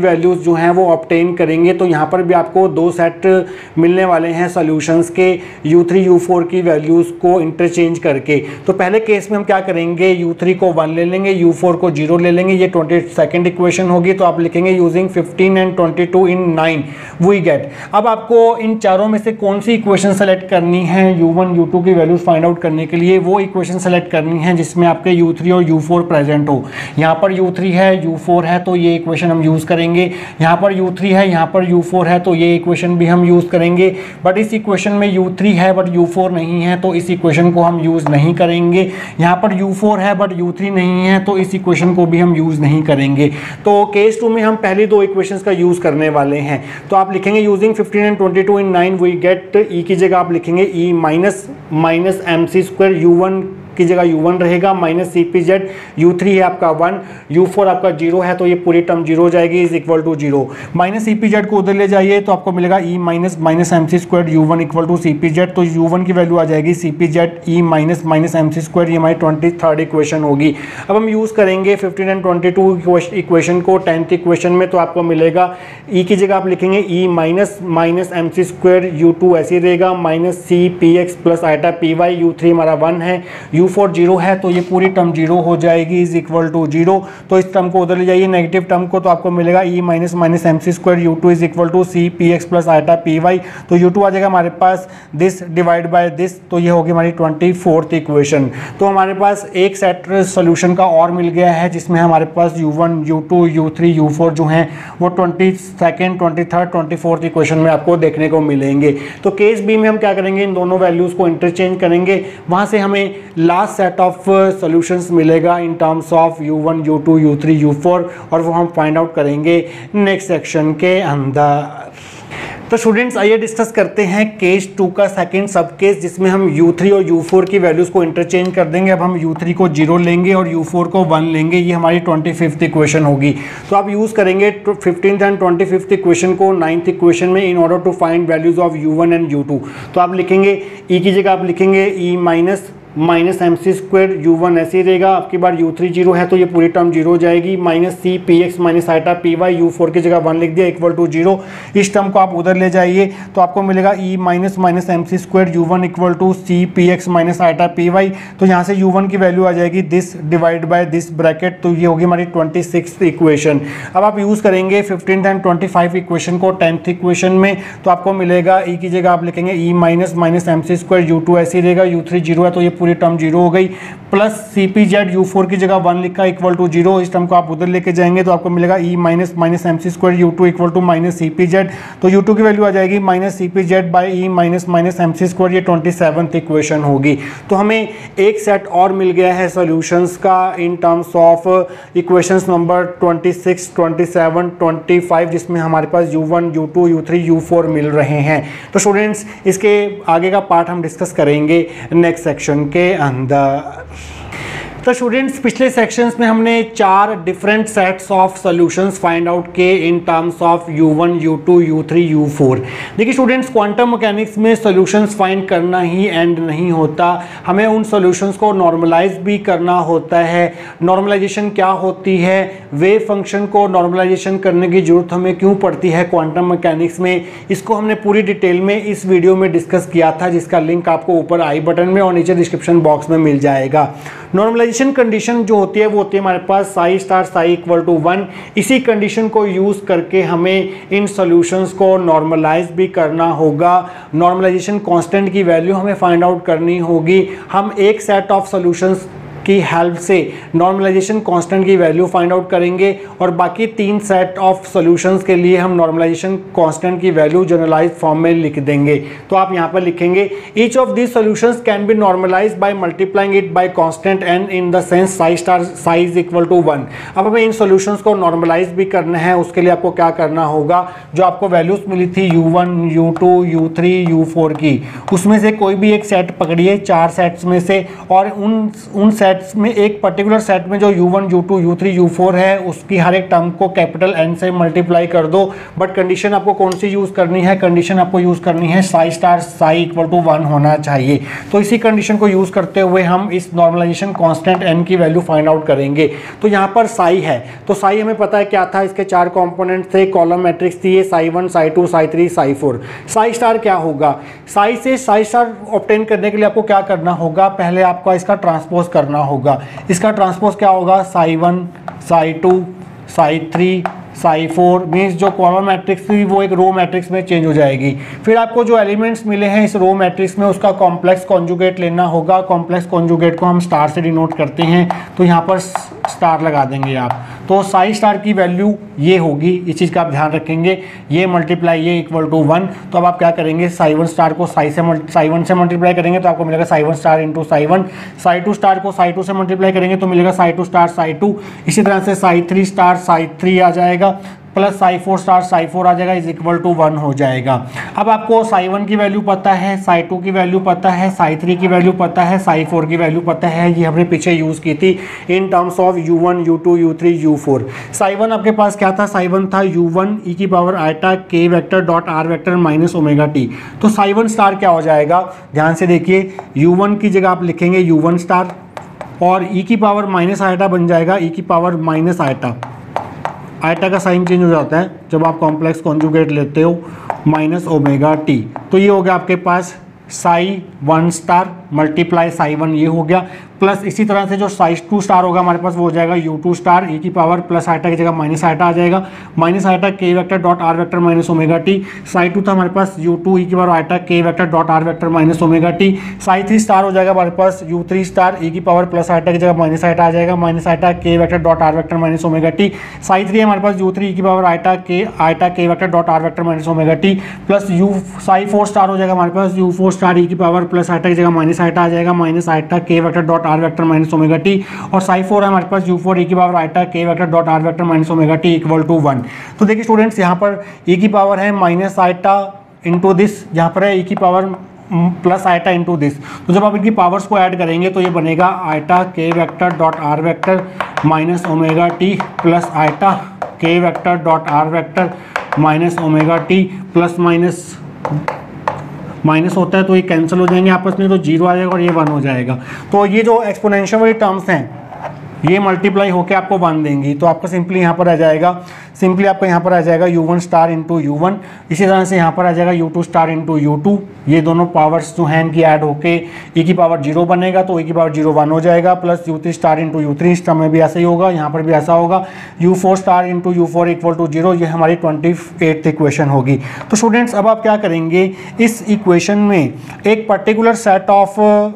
वैल्यूज़ जो हैं वो ऑब्टेन करेंगे। तो यहाँ पर भी आपको दो सेट मिलने वाले हैं सॉल्यूशंस के यू थ्री यू फोर की वैल्यूज़ को इंटरचेंज करके। तो पहले केस में हम क्या करेंगे, यू थ्री को वन ले लेंगे, यू फोर को जीरो ले लेंगे, ये ट्वेंटी सेकेंड इक्वेशन होगी। तो आप लिखेंगे using fifteen and twenty two in nine we get. अब आपको इन चारों में से कौन सी इक्वेशन सेलेक्ट करनी है यू वन यू टू की वैल्यूज फाइंड आउट करने के लिए, वो इक्वेशन सेलेक्ट करनी है जिसमें आपके यू थ्री और यू फोर प्रेजेंट हो। यहाँ पर यू थ्री है, यू फोर है, तो ये इक्वेशन हम यूज़ करेंगे। यहाँ पर यू थ्री है, यहाँ पर यू फोर है, तो ये इक्वेशन भी हम यूज़ करेंगे। बट इस इक्वेशन में यू थ्री है बट यू फोर नहीं है, तो इस इक्वेशन को हम यूज़ नहीं करेंगे। यहाँ पर यू फोर है बट यू थ्री नहीं है, तो इस इक्वेशन को भी हम यूज़ नहीं करेंगे। तो केस टू में हम पहली दो इक्वेशंस का यूज़ करने वाले हैं। तो आप लिखेंगे using fifteen and twenty two in nine we get, E की जगह आप लिखेंगे ई minus minus M C square, you one की जगह यू वन रहेगा, minus C P Z, U three है आपका वन, यू फोर आपका जीरो है, तो ये पूरी टर्म जीरो हो जाएगी, is equal to zero. Minus C P Z को उधर ले जाइए तो आपको मिलेगा ई minus minus M C square you one equal to C P Z. तो यू वन की वैल्यू आ जाएगी C P Z E minus minus M C square, ये हमारी ट्वेंटी थर्ड इक्वेशन होगी। अब हम यूज़ करेंगे fifteen and twenty two equation को टेंथ इक्वेशन में। तो आपको मिलेगा ई की जगह आप लिखेंगे ई minus minus M C square, you two ऐसे रहेगा, minus C P x plus iota P Y, U three हमारा वन है, यू फोर जीरो है, तो ये पूरी टर्म जीरो हो जाएगी, इज इक्वल टू जीरो। तो इस टर्म को उधर ले जाइए नेगेटिव टर्म को, तो आपको मिलेगा ई minus minus M C square you two is equal to C P x plus iota P Y. तो यू टू आ जाएगा हमारे पास दिस डिवाइड बाय दिस, तो ये होगी हमारी ट्वेंटी फोर्थ इक्वेशन। तो हमारे पास एक सेट सोल्यूशन का और मिल गया है जिसमें हमारे पास you one you two you three you four जो हैं वो twenty second twenty third twenty fourth equation में आपको देखने को मिलेंगे। तो केस बी में हम क्या करेंगे, इन दोनों वैल्यूज़ को इंटरचेंज करेंगे, वहाँ से हमें लास्ट सेट ऑफ सॉल्यूशंस मिलेगा in terms of you one you two you three you four, और वो हम फाइंड आउट करेंगे नेक्स्ट सेक्शन के अंदर। तो स्टूडेंट्स आइए डिस्कस करते हैं केस टू का सेकंड सब केस, जिसमें हम यू थ्री और यू फोर की वैल्यूज़ को इंटरचेंज कर देंगे। अब हम यू थ्री को जीरो लेंगे और यू फोर को वन लेंगे, ये हमारी ट्वेंटी फिफ्थ इक्वेशन होगी। तो आप यूज़ करेंगे fifteenth and twenty fifth equation को नाइन्थ इक्वेशन में in order to find values of you one and u two. तो आप लिखेंगे ई की जगह आप लिखेंगे ई minus minus M C square, you one ऐसे ही रहेगा, आपकी बार यू थ्री जीरो है तो ये पूरी टर्म जीरो हो जाएगी, minus C P x minus iota P Y, you four की जगह वन लिख दिया इक्वल टू जीरो। इस टर्म को आप उधर ले जाइए तो आपको मिलेगा ई minus minus M C square you one equal to C P x minus iota P Y. तो यहाँ से यू वन की वैल्यू आ जाएगी this divide by this bracket, तो ये होगी हमारी ट्वेंटी सिक्स इक्वेशन। अब आप यूज़ करेंगे fifteen and twenty five equation को टेंथ इक्वेशन में, तो आपको मिलेगा ई की जगह आप लिखेंगे ई minus minus M C square, you two ऐसे ही रहेगा, यू थ्री जीरो है तो ये पूरी टर्म जीरो हो गई, plus C P Z u four की जगह वन लिखा इक्वल टू जीरो। इस टर्म को आप उधर लेके जाएंगे तो आपको मिलेगा ई minus minus M C square you two equal to minus C P Z. तो यू टू की वैल्यू आ जाएगी minus C P Z by E minus minus M C square, ये ट्वेंटी सेवन्थ इक्वेशन होगी। तो हमें एक सेट और मिल गया है सॉल्यूशंस का in terms of equations number twenty six, twenty seven, twenty five, जिसमें हमारे पास you one you two you three you four मिल रहे हैं। तो स्टूडेंट्स इसके आगे का पार्ट हम डिस्कस करेंगे नेक्स्ट सेक्शन के अंदर। तो स्टूडेंट्स पिछले सेक्शंस में हमने चार different sets of solutions find out किए in terms of you one you two you three you four. देखिए स्टूडेंट्स क्वांटम मैकेनिक्स में सॉल्यूशंस फाइंड करना ही एंड नहीं होता, हमें उन सॉल्यूशंस को नॉर्मलाइज भी करना होता है। नॉर्मलाइजेशन क्या होती है, वेव फंक्शन को नॉर्मलाइजेशन करने की जरूरत हमें क्यों पड़ती है क्वांटम मैकेनिक्स में, इसको हमने पूरी डिटेल में इस वीडियो में डिस्कस किया था, जिसका लिंक आपको ऊपर आई बटन में और नीचे डिस्क्रिप्शन बॉक्स में मिल जाएगा। नॉर्मलाइजेशन कंडीशन जो होती है वो होती है हमारे पास psi star psi equal to one. इसी कंडीशन को यूज़ करके हमें इन सॉल्यूशंस को नॉर्मलाइज भी करना होगा। नॉर्मलाइजेशन कांस्टेंट की वैल्यू हमें फाइंड आउट करनी होगी। हम एक सेट ऑफ सॉल्यूशंस की हेल्प से नॉर्मलाइजेशन कांस्टेंट की वैल्यू फाइंड आउट करेंगे और बाकी तीन सेट ऑफ सॉल्यूशंस के लिए हम नॉर्मलाइजेशन कांस्टेंट की वैल्यू जनरलाइज्ड फॉर्म में लिख देंगे। तो आप यहाँ पर लिखेंगे each of these solutions can be normalized by multiplying it by constant n in the sense psi star psi is equal to one. अब हमें इन सॉल्यूशंस को नॉर्मलाइज भी करना है, उसके लिए आपको क्या करना होगा, जो आपको वैल्यूज मिली थी u one you two you three you four की, उसमें से कोई भी एक सेट पकड़िए चार सेट्स में से, और उन उन सेट सेट्स में, एक पर्टिकुलर सेट में जो u one, you two, you three, you four है उसकी हर एक टर्म को कैपिटल एन से मल्टीप्लाई कर दो। बट कंडीशन आपको कौन सी यूज़ करनी है? कंडीशन आपको यूज़ करनी है psi star psi equal to one होना चाहिए। तो इसी कंडीशन को यूज़ करते हुए हम इस नॉर्मलाइजेशन कांस्टेंट एन की वैल्यू फाइंड आउट करेंगे। तो यहाँ पर साई है, तो साई हमें पता है क्या था, इसके चार कंपोनेंट थे, कॉलम मैट्रिक्स थी ये, psi one, psi two, psi three, psi four. Psi star क्या होगा? साई से साई स्टार ऑब्टेन करने के लिए आपको क्या करना होगा? पहले आपको इसका ट्रांसपोज करना होगा। इसका ट्रांसपोज क्या होगा? Psi one, psi two, psi three, psi four, means जो कॉलम मैट्रिक्स थी वो एक रो मैट्रिक्स में चेंज हो जाएगी। फिर आपको जो एलिमेंट्स मिले हैं इस रो मैट्रिक्स में उसका कॉम्प्लेक्स कॉन्जुगेट लेना होगा। कॉम्प्लेक्स कॉन्जुगेट को हम स्टार से डिनोट करते हैं, तो यहाँ पर स्टार लगा देंगे आप। तो साई स्टार की वैल्यू ये होगी, इस चीज़ का आप ध्यान रखेंगे, ये मल्टीप्लाई ये इक्वल टू वन। तो अब आप क्या करेंगे? साई वन स्टार को साई से साई वन से मल्टीप्लाई करेंगे तो आपको मिलेगा psi one star into psi one. Psi two star को साई टू से मल्टीप्लाई करेंगे तो मिलेगा psi two star psi two. इसी तरह से psi three star psi three आ जाएगा, plus psi four star psi four आ जाएगा, इज इक्वल टू वन हो जाएगा। अब आपको साई वन की वैल्यू पता है, साई टू की वैल्यू पता है, साई थ्री की वैल्यू पता है, साई फोर की वैल्यू पता है, ये हमने पीछे यूज़ की थी in terms of you one, you two, you three, you four. Psi one आपके पास क्या था? साई वन था यू वन ई की पावर आइटा के vector dot are vector minus omega T. तो साई वन स्टार क्या हो जाएगा? ध्यान से देखिए, यू वन की जगह आप लिखेंगे यू वन स्टार और ई की पावर माइनस आइटा बन जाएगा ई की पावर माइनस आइटा। आइटा का साइन चेंज हो जाता है जब आप कॉम्प्लेक्स कॉन्जुगेट लेते हो, माइनस ओमेगा टी। तो ये हो गया आपके पास psi one star multiply psi one, ये हो गया। प्लस इसी तरह से जो साई टू स्टार होगा हमारे पास वो हो जाएगा यू टू स्टार ई की पावर प्लस आइटा की जगह माइनस आइटा आ जाएगा, माइनस आइटा के vector dot are vector minus omega t. Psi two था हमारे पास यू टू ई की पावर आइटा के vector dot are vector minus omega t. Psi three star हो जाएगा हमारे पास यू थ्री स्टार ई की पावर प्लस आइटा की जगह माइनस आइटा आ जाएगा, माइनस आइटा के vector dot are vector minus omega t. Psi three हमारे पास यू थ्री ई की पावर आइटा के आइटा के vector dot are vector minus omega t plus u psi four star हो जाएगा हमारे पास यू फोर स्टार ई की power plus iota की जगह माइनस आइटा आ जाएगा, माइनस आइटा के vector dot are vector minus omega t. और साई फोर है हमारे पास यू फोर ई की पावर आइटा के vector dot are vector minus omega T equal to one. तो देखिए स्टूडेंट्स, यहाँ पर ई की पावर है माइनस आइटा इंटू दिस, यहाँ पर है ई की power plus iota into this. तो जब आप इनकी पावर्स को ऐड करेंगे तो ये बनेगा आइटा के vector dot are vector minus omega t plus iota के vector dot are vector minus omega t. Plus minus minus होता है तो ये कैंसिल हो जाएंगे आपस में, तो जीरो आ जाएगा और ये वन हो जाएगा। तो ये जो एक्सपोनेंशियल वाली टर्म्स हैं ये मल्टीप्लाई होकर आपको वन देंगी। तो आपको सिंपली यहाँ पर आ जाएगा, सिंपली आपको यहाँ पर आ जाएगा u one star into u one. इसी तरह से यहाँ पर आ जाएगा you two star into you two. ये दोनों पावर्स जो हैं इनकी ऐड होके ई की पावर जीरो बनेगा, तो ई की पावर जीरो वन हो जाएगा। Plus u three star into u three, इस टर्म में भी ऐसा ही होगा, यहाँ पर भी ऐसा होगा। U four star into u four equal to zero, ये हमारी ट्वेंटी एट्थ इक्वेशन होगी। तो स्टूडेंट्स अब आप क्या करेंगे, इस इक्वेशन में एक पर्टिकुलर सेट ऑफ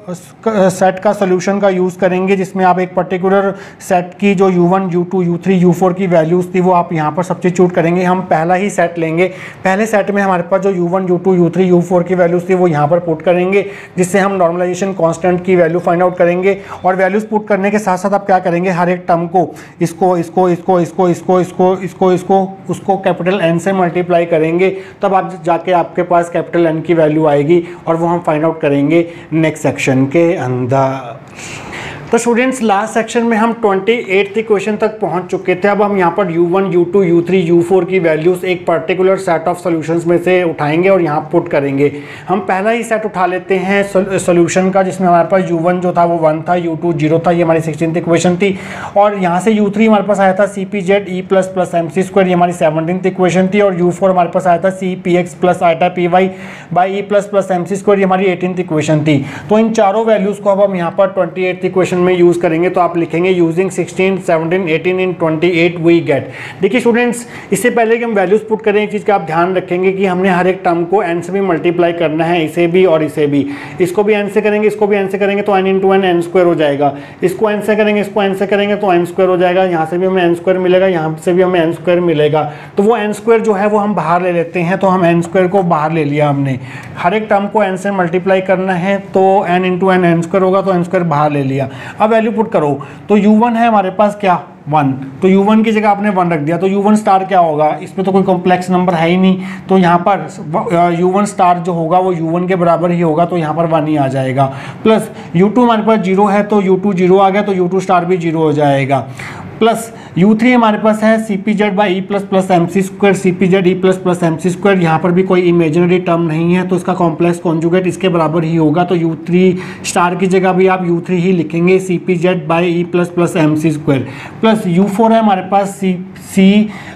सेट का सोल्यूशन का यूज़ करेंगे, जिसमें आप एक पर्टिकुलर सेट की जो u one, you two, you three, you four की वैल्यूज़ थी वो आप यहाँ पर सब्स्टिट्यूट करेंगे। हम पहला ही सेट लेंगे, पहले सेट में हमारे पास जो u one, you two, you three, you four की वैल्यूज़ थी वो यहाँ पर पुट करेंगे, जिससे हम नॉर्मलाइजेशन कांस्टेंट की वैल्यू फाइंड आउट करेंगे। और वैल्यूज़ पुट करने के साथ साथ आप क्या करेंगे, हर एक टर्म को इसको इसको इसको इसको इसको इसको इसको इसको उसको कैपिटल एन से मल्टीप्लाई करेंगे, तब आप जाके आपके पास कैपिटल एन की वैल्यू आएगी और वो हम फाइंड आउट करेंगे नेक्स्ट सेक्शन के अंदर। तो स्टूडेंट्स लास्ट सेक्शन में हम ट्वेंटी एट्थ इक्वेशन तक पहुंच चुके थे। अब हम यहाँ पर you one, you two, you three, you four की वैल्यूज़ एक पर्टिकुलर सेट ऑफ सॉल्यूशंस में से उठाएंगे और यहाँ पुट करेंगे। हम पहला ही सेट उठा लेते हैं सॉल्यूशन का, जिसमें हमारे पास यू वन जो था वो वन था, यू टू जीरो था, ये हमारी सिक्सटीन्थ इक्वेशन थी। और यहाँ से यू थ्री हमारे पास आया था c P Z e plus plus M C square, ये हमारी सेवनटीन्थ इक्वेशन थी। और यू फोर हमारे पास आया था c P x plus iota P y by E plus plus M C square, ये हमारी एटीन्थ इक्वेशन थी। तो इन चारों वैल्यूज़ को अब हम यहाँ पर ट्वेंटी एट्थ इक्वेशन में यूज़ करेंगे। तो आप लिखेंगे using sixteen, seventeen, eighteen in twenty eight we get. देखिए स्टूडेंट्स, इससे पहले कि हम वैल्यूज पुट करें एक चीज़ का आप ध्यान रखेंगे कि हमने हर एक टर्म को एन से भी मल्टीप्लाई करना है, इसे भी और इसे भी। इसको भी एन से करेंगे, इसको भी एन से करेंगे तो n into n n squared हो जाएगा। इसको एन से करेंगे, इसको एन से करेंगे तो एन स्क्वायर हो जाएगा। यहाँ से भी हमें एन स्क्वायर मिलेगा, यहाँ से भी हमें एन स्क्वायर मिलेगा। तो वो एन स्क्वायर जो है वो हम बाहर ले लेते हैं, तो हम एन स्क्वायर को बाहर ले लिया हमने। हर एक टर्म को एन से मल्टीप्लाई करना है तो n into n n squared होगा, तो एन स्क्वायर बाहर ले लिया। अब वैल्यू पुट करो तो यू वन है हमारे पास क्या वन, तो यू वन की जगह आपने वन रख दिया, तो यू वन स्टार क्या होगा, इसमें तो कोई कॉम्प्लेक्स नंबर है ही नहीं, तो यहाँ पर यू वन स्टार जो होगा वो यू वन के बराबर ही होगा, तो यहाँ पर वन ही आ जाएगा। प्लस यू टू हमारे पास जीरो है तो यू टू जीरो आ गया, तो यू टू स्टार भी जीरो हो जाएगा। प्लस यू थ्री हमारे पास है C P Z by E plus plus M C square, C P Z e plus plus M C square, यहाँ पर भी कोई इमेजिनरी टर्म नहीं है तो इसका कॉम्प्लेक्स कॉन्जुगेट इसके बराबर ही होगा, तो यू थ्री स्टार की जगह भी आप यू थ्री ही लिखेंगे, c P Z by E plus plus M C square. Plus u four है हमारे पास c c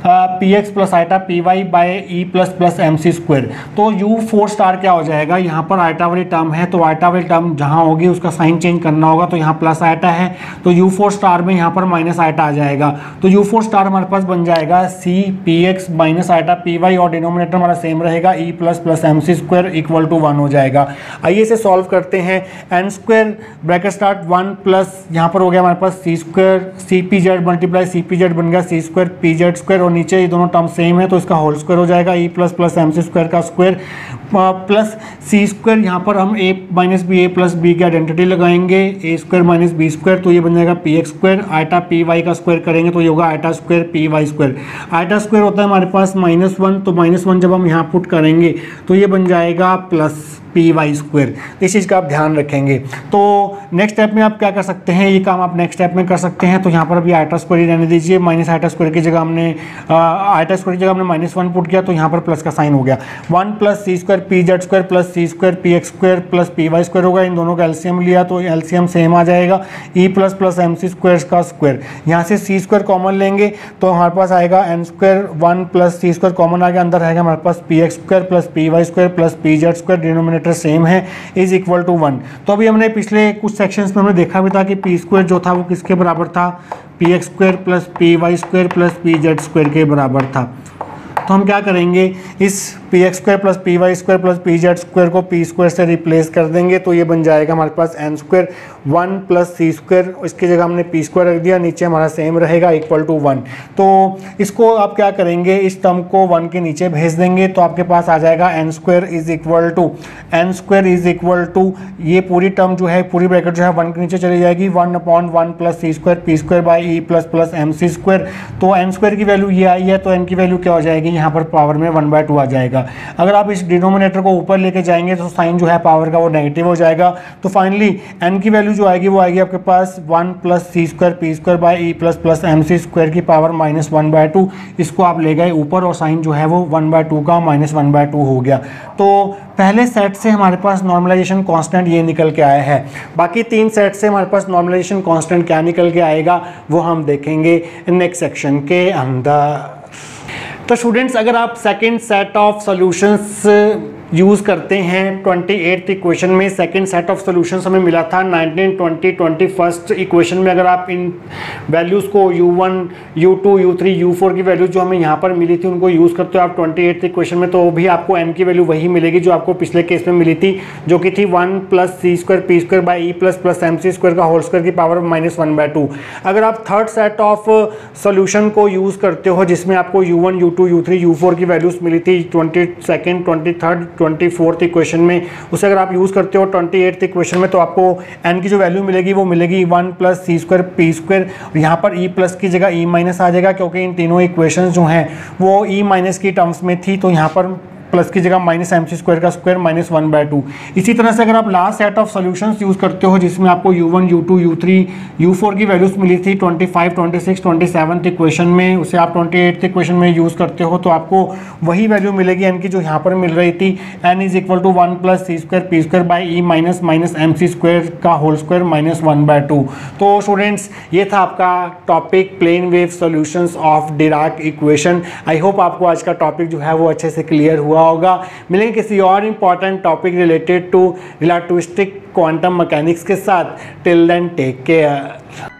P x plus iota P y by E plus plus M C square, तो यू फोर स्टार क्या हो जाएगा, यहाँ पर iota वाली टर्म है तो आइटा वाली टर्म जहाँ होगी उसका साइन चेंज करना होगा, तो यहाँ प्लस आइटा है तो यू फोर स्टार में यहाँ पर माइनस आइटा आ जाएगा, तो यू फोर स्टार हमारे पास बन जाएगा C P x minus iota P Y और डिनोमिनेटर हमारा सेम रहेगा, E plus plus M C square equal to one हो जाएगा। आइए इसे सॉल्व करते हैं। N square bracket start one plus यहाँ पर हो गया हमारे पास C square, C P Z multiply C P Z बन गया C square P Z square, और नीचे ये दोनों टर्म सेम है तो इसका होल स्क्वायर हो जाएगा, ई plus plus M C square का स्क्वायर प्लस सी स्क्वायर, यहाँ पर हम A minus B A plus B की आइडेंटिटी लगाएंगे, A square minus B square, तो ये बन जाएगा P X square, iota P Y का स्क्वायर करेंगे तो ये होगा iota square P Y square. Iota square होता है हमारे पास माइनस वन, तो माइनस वन जब हम यहाँ पुट करेंगे तो ये बन जाएगा प्लस पी वाई स्क्वायर, इस चीज़ का आप ध्यान रखेंगे। तो नेक्स्ट स्टेप में आप क्या कर सकते हैं, ये काम आप नेक्स्ट स्टेप में कर सकते हैं, तो यहाँ पर अभी आइटा स्क्वायर ही रहने दीजिए, माइनस आइटा स्क्वायर की जगह हमने आइटा स्क्वायर की जगह हमने माइनस वन पुट किया तो यहाँ पर प्लस का साइन हो गया, one plus C square P Z square plus C square P X square plus P Y square होगा, इन दोनों का एलसीएम लिया तो एलसीएम सेम आ जाएगा, ई plus plus M C square का स्क्वायर, यहाँ से सी स्क्वायर कॉमन लेंगे तो हमारे पास आएगा N square, one plus C square common आ गया, अंदर रहेगा हमारे पास P X square plus P Y square plus P Z square, denominator same है, इज इक्वल टू वन। तो अभी हमने पिछले कुछ सेक्शंस में हमने देखा भी था कि पी स्क्वायर जो था वो किसके बराबर था, P X square plus P Y square plus P Z square के बराबर था। तो हम क्या करेंगे, इस P X square plus P Y square plus P Z square को पी स्क्वायर से रिप्लेस कर देंगे, तो ये बन जाएगा हमारे पास N square one plus C square, इसकी जगह हमने पी स्क्वायर रख दिया, नीचे हमारा सेम रहेगा इक्वल टू वन। तो इसको आप क्या करेंगे, इस टर्म को वन के नीचे भेज देंगे तो आपके पास आ जाएगा N square is equal to N square is equal to ये पूरी टर्म जो है पूरी ब्रैकेट जो है वन के नीचे चली जाएगी, one upon one plus C square P square by E plus plus M C square. तो एन स्क्वायर की वैल्यू ये आई है तो एन की वैल्यू क्या हो जाएगी, यहाँ पर पावर में वन बाय टू आ जाएगा। अगर आप इस डिनोमिनेटर को ऊपर लेके जाएंगे तो साइन जो है पावर का वो नेगेटिव हो जाएगा। तो फाइनली एन की वैल्यू जो आएगी वो आएगी आपके पास one plus C square P square by E plus plus M C square की power minus one by two, इसको आप ले गए ऊपर और साइन जो है वो वन बाय टू का माइनस वन बाय टू हो गया। तो पहले सेट से हमारे पास नॉर्मलाइजेशन कांस्टेंट ये निकल के आया है, बाकी तीन सेट से हमारे पास नॉर्मलाइजेशन कांस्टेंट क्या निकल के आएगा वो हम देखेंगे नेक्स्ट सेक्शन के अंदर। तो स्टूडेंट्स, अगर आप second set of solutions use करते हैं ट्वेंटी एट्थ इक्वेशन में, सेकंड सेट ऑफ सॉल्यूशंस हमें मिला था nineteen, twenty, twenty first equation में, अगर आप इन वैल्यूज़ को U one, you two, you three, you four की वैल्यूज जो हमें यहाँ पर मिली थी उनको यूज़ करते हो आप ट्वेंटी एट्थ इक्वेशन में, तो भी आपको n की वैल्यू वही मिलेगी जो आपको पिछले केस में मिली थी, जो कि थी one plus C square P square by E plus plus M C square का होल स्क्वायर की power minus one by two. अगर आप थर्ड सेट ऑफ सोल्यूशन को यूज़ करते हो जिसमें आपको U one, you two, you three, you four की वैल्यूज़ मिली थी twenty second, twenty third, twenty fourth equation में, उसे अगर आप यूज़ करते हो ट्वेंटी एट्थ इक्वेशन में तो आपको n की जो वैल्यू मिलेगी वो मिलेगी one plus C square P square, और यहाँ पर e प्लस की जगह e माइनस आ जाएगा क्योंकि इन तीनों इक्वेशंस जो हैं वो e माइनस की टर्म्स में थी, तो यहाँ पर प्लस की जगह माइनस एम सी स्क्वायर का square minus one by two. इसी तरह से अगर आप last set of solutions use करते हो जिसमें आपको U one, you two, you three, you four की वैल्यूज मिली थी twenty five, twenty six, twenty seven equation में, उसे आप ट्वेंटी एट्थ इक्वेशन में यूज़ करते हो तो आपको वही वैल्यू मिलेगी एन की जो यहाँ पर मिल रही थी, N is equal to one plus C square P square by E minus minus M C square का whole square minus one by two. तो स्टूडेंट्स, ये था आपका topic plane wave solutions of Dirac equation. I hope आपको आज का topic जो है वो अच्छे से क्लियर हुआ होगा। मिलेंगे किसी और important topic related to relativistic quantum mechanics के साथ। Till then take care.